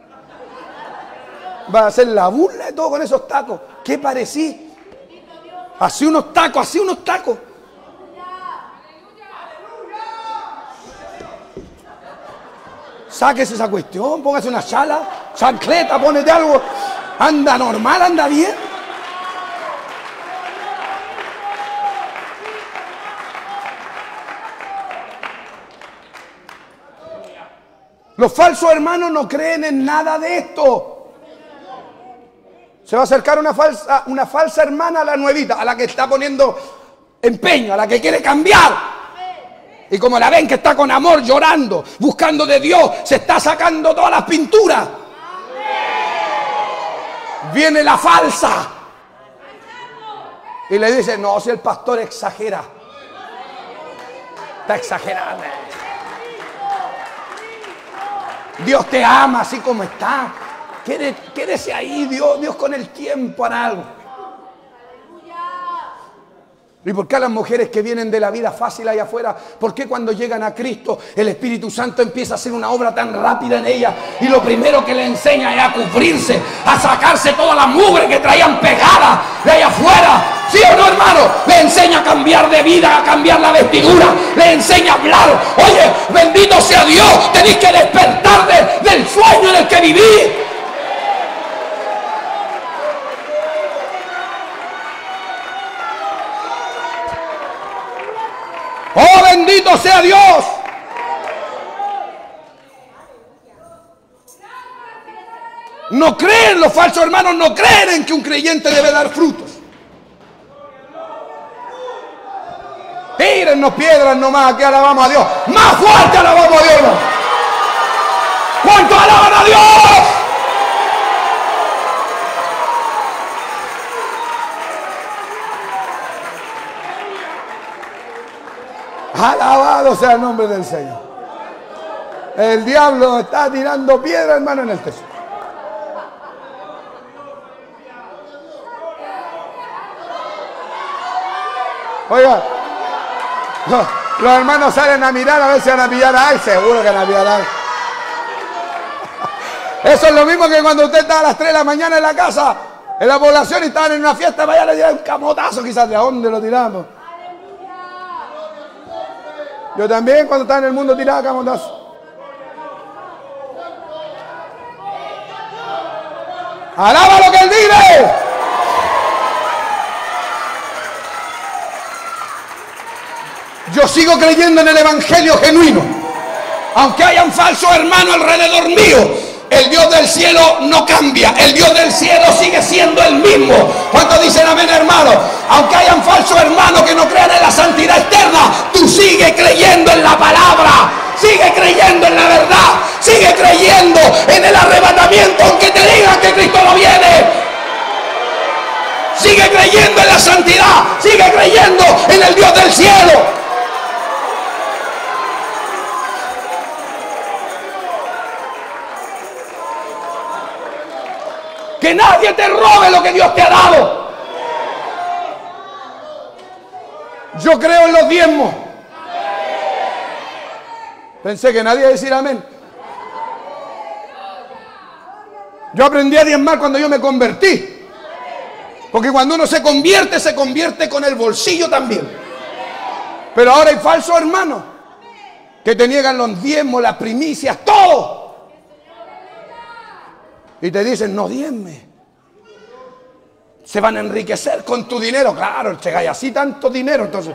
Va a hacer la burla de todo con esos tacos. ¿Qué parecí? Así unos tacos, así unos tacos. Sáquese esa cuestión, póngase una chala, chancleta, pónete algo. Anda normal, anda bien. Los falsos hermanos no creen en nada de esto. Se va a acercar una falsa, una falsa hermana a la nuevita, a la que está poniendo empeño, a la que quiere cambiar. Y como la ven que está con amor, llorando, buscando de Dios, se está sacando todas las pinturas. Viene la falsa y le dice, no, si el pastor exagera. Está exagerando. Dios te ama así como está. Quédese ahí, Dios, Dios con el tiempo hará algo. ¿Y por qué a las mujeres que vienen de la vida fácil allá afuera, por qué cuando llegan a Cristo el Espíritu Santo empieza a hacer una obra tan rápida en ellas y lo primero que le enseña es a cubrirse, a sacarse toda la mugre que traían pegada de allá afuera? ¿Sí o no, hermano? Le enseña a cambiar de vida, a cambiar la vestidura, le enseña a hablar. Oye, bendito sea Dios, tenéis que despertar de, del sueño en el que vivís. ¡Oh, bendito sea Dios! No creen, los falsos hermanos no creen en que un creyente debe dar frutos. Tírennos piedras nomás, que alabamos a Dios. Más fuerte alabamos a Dios. ¿Cuánto alaban a Dios? Alabado sea el nombre del Señor. El diablo está tirando piedra, hermano, en el techo. Oiga, los, los hermanos salen a mirar a ver si van a pillar a alguien. Seguro que van a pillar a alguien. Eso es lo mismo que cuando usted está a las tres de la mañana en la casa, en la población, y estaban en una fiesta, vaya a tirar un camotazo, quizás. ¿De dónde lo tiramos? Yo también, cuando estaba en el mundo, tiraba camotazo. ¡Alaba lo que Él dice! Yo sigo creyendo en el evangelio genuino. Aunque hayan falsos hermanos alrededor mío, el Dios del cielo no cambia. El Dios del cielo sigue siendo el mismo. ¿Cuántos dicen amén, hermano? Aunque hayan falsos hermanos que no crean en la santidad eterna, tú sigue creyendo en la palabra. Sigue creyendo en la verdad. Sigue creyendo en el arrebatamiento, aunque te digan que Cristo no viene. Sigue creyendo en la santidad. Sigue creyendo en el Dios del cielo. Que nadie te robe lo que Dios te ha dado. Yo creo en los diezmos. Pensé que nadie iba a decir amén. Yo aprendí a diezmar cuando yo me convertí. Porque cuando uno se convierte, se convierte con el bolsillo también. Pero ahora hay falsos hermanos que te niegan los diezmos, las primicias, todo. Y te dicen, no diezme. Se van a enriquecer con tu dinero. Claro, llegáis así tanto dinero, entonces.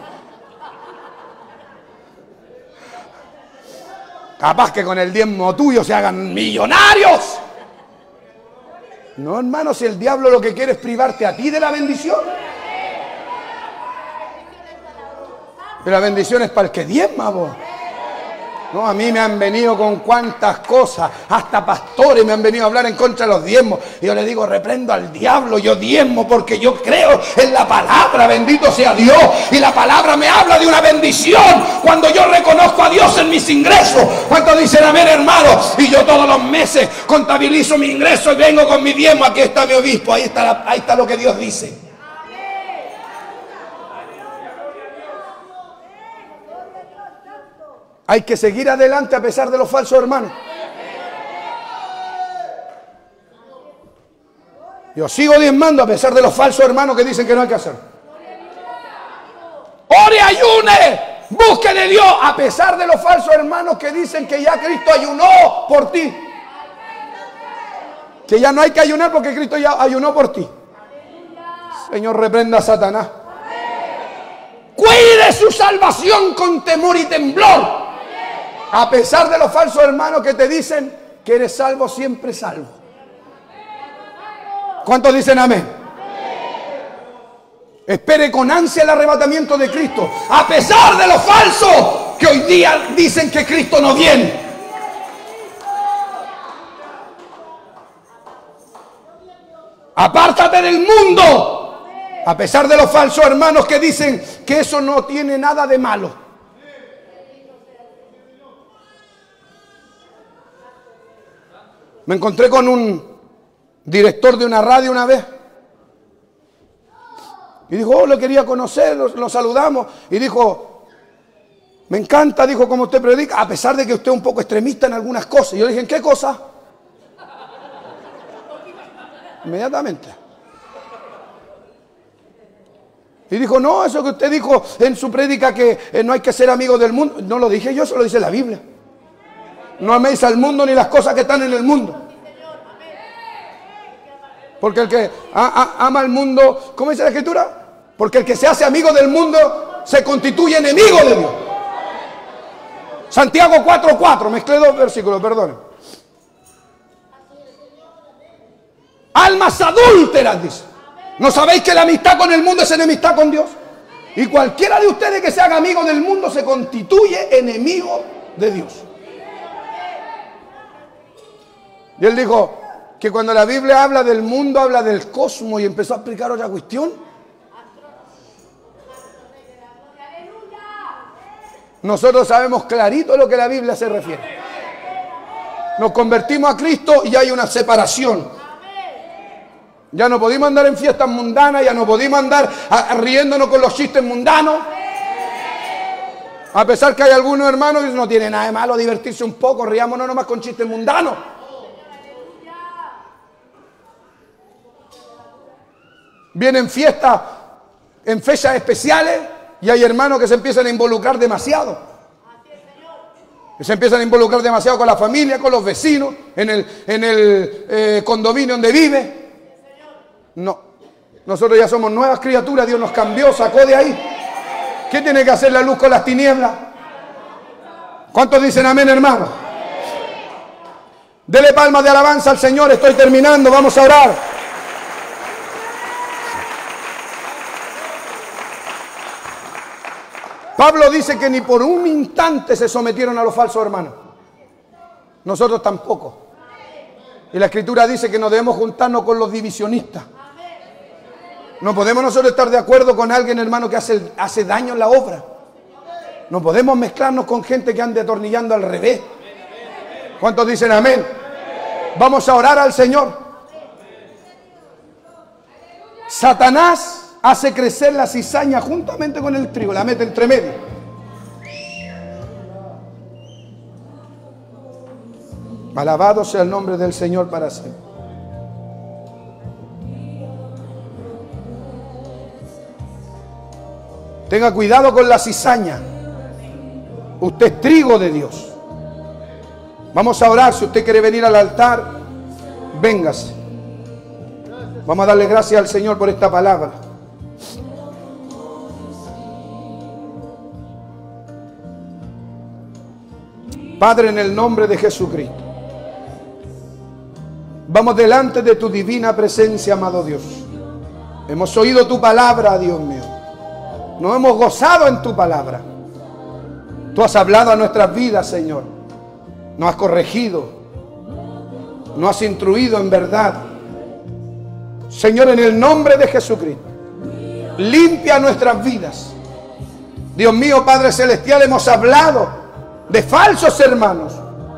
Capaz que con el diezmo tuyo se hagan millonarios. No, hermano, si el diablo lo que quiere es privarte a ti de la bendición. Pero la bendición es para el que diezma, vos. No, a mí me han venido con cuantas cosas, hasta pastores me han venido a hablar en contra de los diezmos. Y yo le digo, reprendo al diablo, yo diezmo porque yo creo en la palabra, bendito sea Dios. Y la palabra me habla de una bendición cuando yo reconozco a Dios en mis ingresos. ¿Cuántos dicen amén, hermano? Y yo todos los meses contabilizo mi ingreso y vengo con mi diezmo. Aquí está mi obispo, ahí está, la, ahí está lo que Dios dice. Hay que seguir adelante a pesar de los falsos hermanos. Yo sigo diezmando a pesar de los falsos hermanos que dicen que no hay que hacer. Ore, ayune, busque de Dios a pesar de los falsos hermanos que dicen que ya Cristo ayunó por ti. Que ya no hay que ayunar porque Cristo ya ayunó por ti. Señor, reprenda a Satanás. Cuide su salvación con temor y temblor. A pesar de los falsos hermanos que te dicen que eres salvo, siempre salvo. ¿Cuántos dicen amén? Espere con ansia el arrebatamiento de Cristo. A pesar de los falsos que hoy día dicen que Cristo no viene. Apártate del mundo. A pesar de los falsos hermanos que dicen que eso no tiene nada de malo. Me encontré con un director de una radio una vez. Y dijo, oh, lo quería conocer, lo, lo saludamos. Y dijo, me encanta, dijo, cómo usted predica, a pesar de que usted es un poco extremista en algunas cosas. Y yo le dije, ¿en qué cosa? Inmediatamente. Y dijo, no, eso que usted dijo en su prédica que eh, no hay que ser amigo del mundo. No lo dije yo, eso lo dice la Biblia. No améis al mundo ni las cosas que están en el mundo. Porque el que a, a, ama al mundo, ¿cómo dice la Escritura? Porque el que se hace amigo del mundo se constituye enemigo de Dios. Santiago cuatro cuatro, mezclé dos versículos, perdón. Almas adúlteras, dice. ¿No sabéis que la amistad con el mundo es enemistad con Dios? Y cualquiera de ustedes que se haga amigo del mundo se constituye enemigo de Dios. Y él dijo que cuando la Biblia habla del mundo, habla del cosmos, y empezó a explicar otra cuestión. Nosotros sabemos clarito a lo que la Biblia se refiere. Nos convertimos a Cristo y hay una separación. Ya no podemos andar en fiestas mundanas, ya no podemos andar a, a riéndonos con los chistes mundanos. A pesar que hay algunos hermanos que no tiene nada de malo divertirse un poco, riámonos nomás con chistes mundanos. Vienen fiestas en fechas especiales y hay hermanos que se empiezan a involucrar demasiado. Que se empiezan a involucrar demasiado con la familia, con los vecinos, en el, en el eh, condominio donde vive. No, nosotros ya somos nuevas criaturas, Dios nos cambió, sacó de ahí. ¿Qué tiene que hacer la luz con las tinieblas? ¿Cuántos dicen amén, hermano? Dele palmas de alabanza al Señor, estoy terminando, vamos a orar. Pablo dice que ni por un instante se sometieron a los falsos hermanos. Nosotros tampoco. Y la Escritura dice que no debemos juntarnos con los divisionistas. No podemos nosotros estar de acuerdo con alguien, hermano, que hace, hace daño en la obra. No podemos mezclarnos con gente que ande atornillando al revés. ¿Cuántos dicen amén? Vamos a orar al Señor. Satanás hace crecer la cizaña juntamente con el trigo, la mete entre medio. Alabado sea el nombre del Señor para siempre. Tenga cuidado con la cizaña. Usted es trigo de Dios. Vamos a orar. Si usted quiere venir al altar, véngase. Vamos a darle gracias al Señor por esta palabra. Padre, en el nombre de Jesucristo, vamos delante de tu divina presencia, amado Dios. Hemos oído tu palabra, Dios mío. Nos hemos gozado en tu palabra. Tú has hablado a nuestras vidas, Señor. Nos has corregido. Nos has instruido en verdad. Señor, en el nombre de Jesucristo, limpia nuestras vidas. Dios mío, Padre Celestial, hemos hablado de falsos hermanos.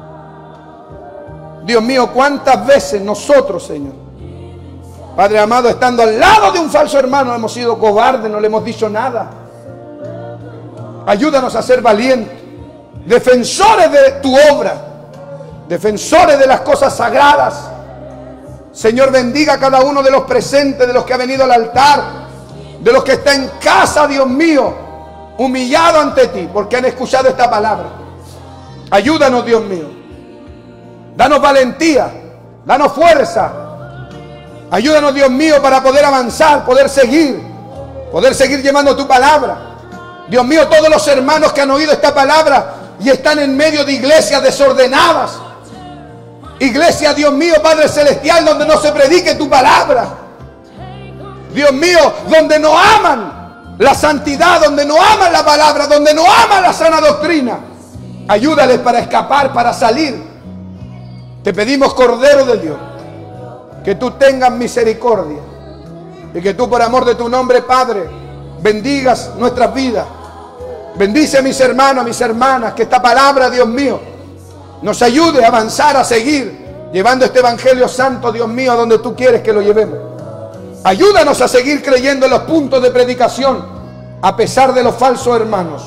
Dios mío, cuántas veces nosotros, Señor, Padre amado, estando al lado de un falso hermano, hemos sido cobardes, no le hemos dicho nada. Ayúdanos a ser valientes, defensores de tu obra, defensores de las cosas sagradas. Señor, bendiga a cada uno de los presentes, de los que ha venido al altar, de los que está en casa, Dios mío, humillado ante ti, porque han escuchado esta palabra. Ayúdanos, Dios mío. Danos valentía, danos fuerza. Ayúdanos, Dios mío, para poder avanzar, poder seguir, poder seguir llevando tu palabra. Dios mío, todos los hermanos que han oído esta palabra y están en medio de iglesias desordenadas. Iglesia, Dios mío, Padre Celestial, donde no se predique tu palabra. Dios mío, donde no aman la santidad, donde no aman la palabra, donde no aman la sana doctrina. Ayúdales para escapar, para salir. Te pedimos, Cordero de Dios, que tú tengas misericordia y que tú, por amor de tu nombre, Padre, bendigas nuestras vidas. Bendice a mis hermanos, a mis hermanas, que esta palabra, Dios mío, nos ayude a avanzar, a seguir llevando este evangelio santo, Dios mío, a donde tú quieres que lo llevemos. Ayúdanos a seguir creyendo en los puntos de predicación, a pesar de los falsos hermanos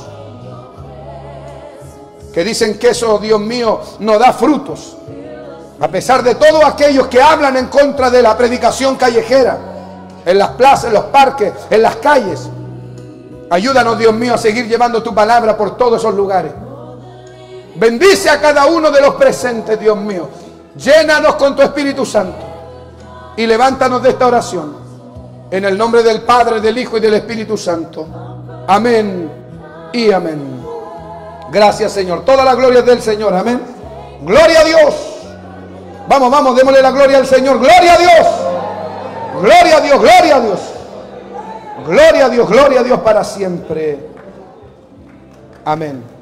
que dicen que eso, Dios mío, no da frutos. A pesar de todos aquellos que hablan en contra de la predicación callejera, en las plazas, en los parques, en las calles. Ayúdanos, Dios mío, a seguir llevando tu palabra por todos esos lugares. Bendice a cada uno de los presentes, Dios mío. Llénanos con tu Espíritu Santo y levántanos de esta oración. En el nombre del Padre, del Hijo y del Espíritu Santo. Amén y amén. Gracias, Señor. Toda la gloria es del Señor. Amén. Gloria a Dios. Vamos, vamos, démosle la gloria al Señor. Gloria a Dios. Gloria a Dios, gloria a Dios. Gloria a Dios, gloria a Dios para siempre. Amén.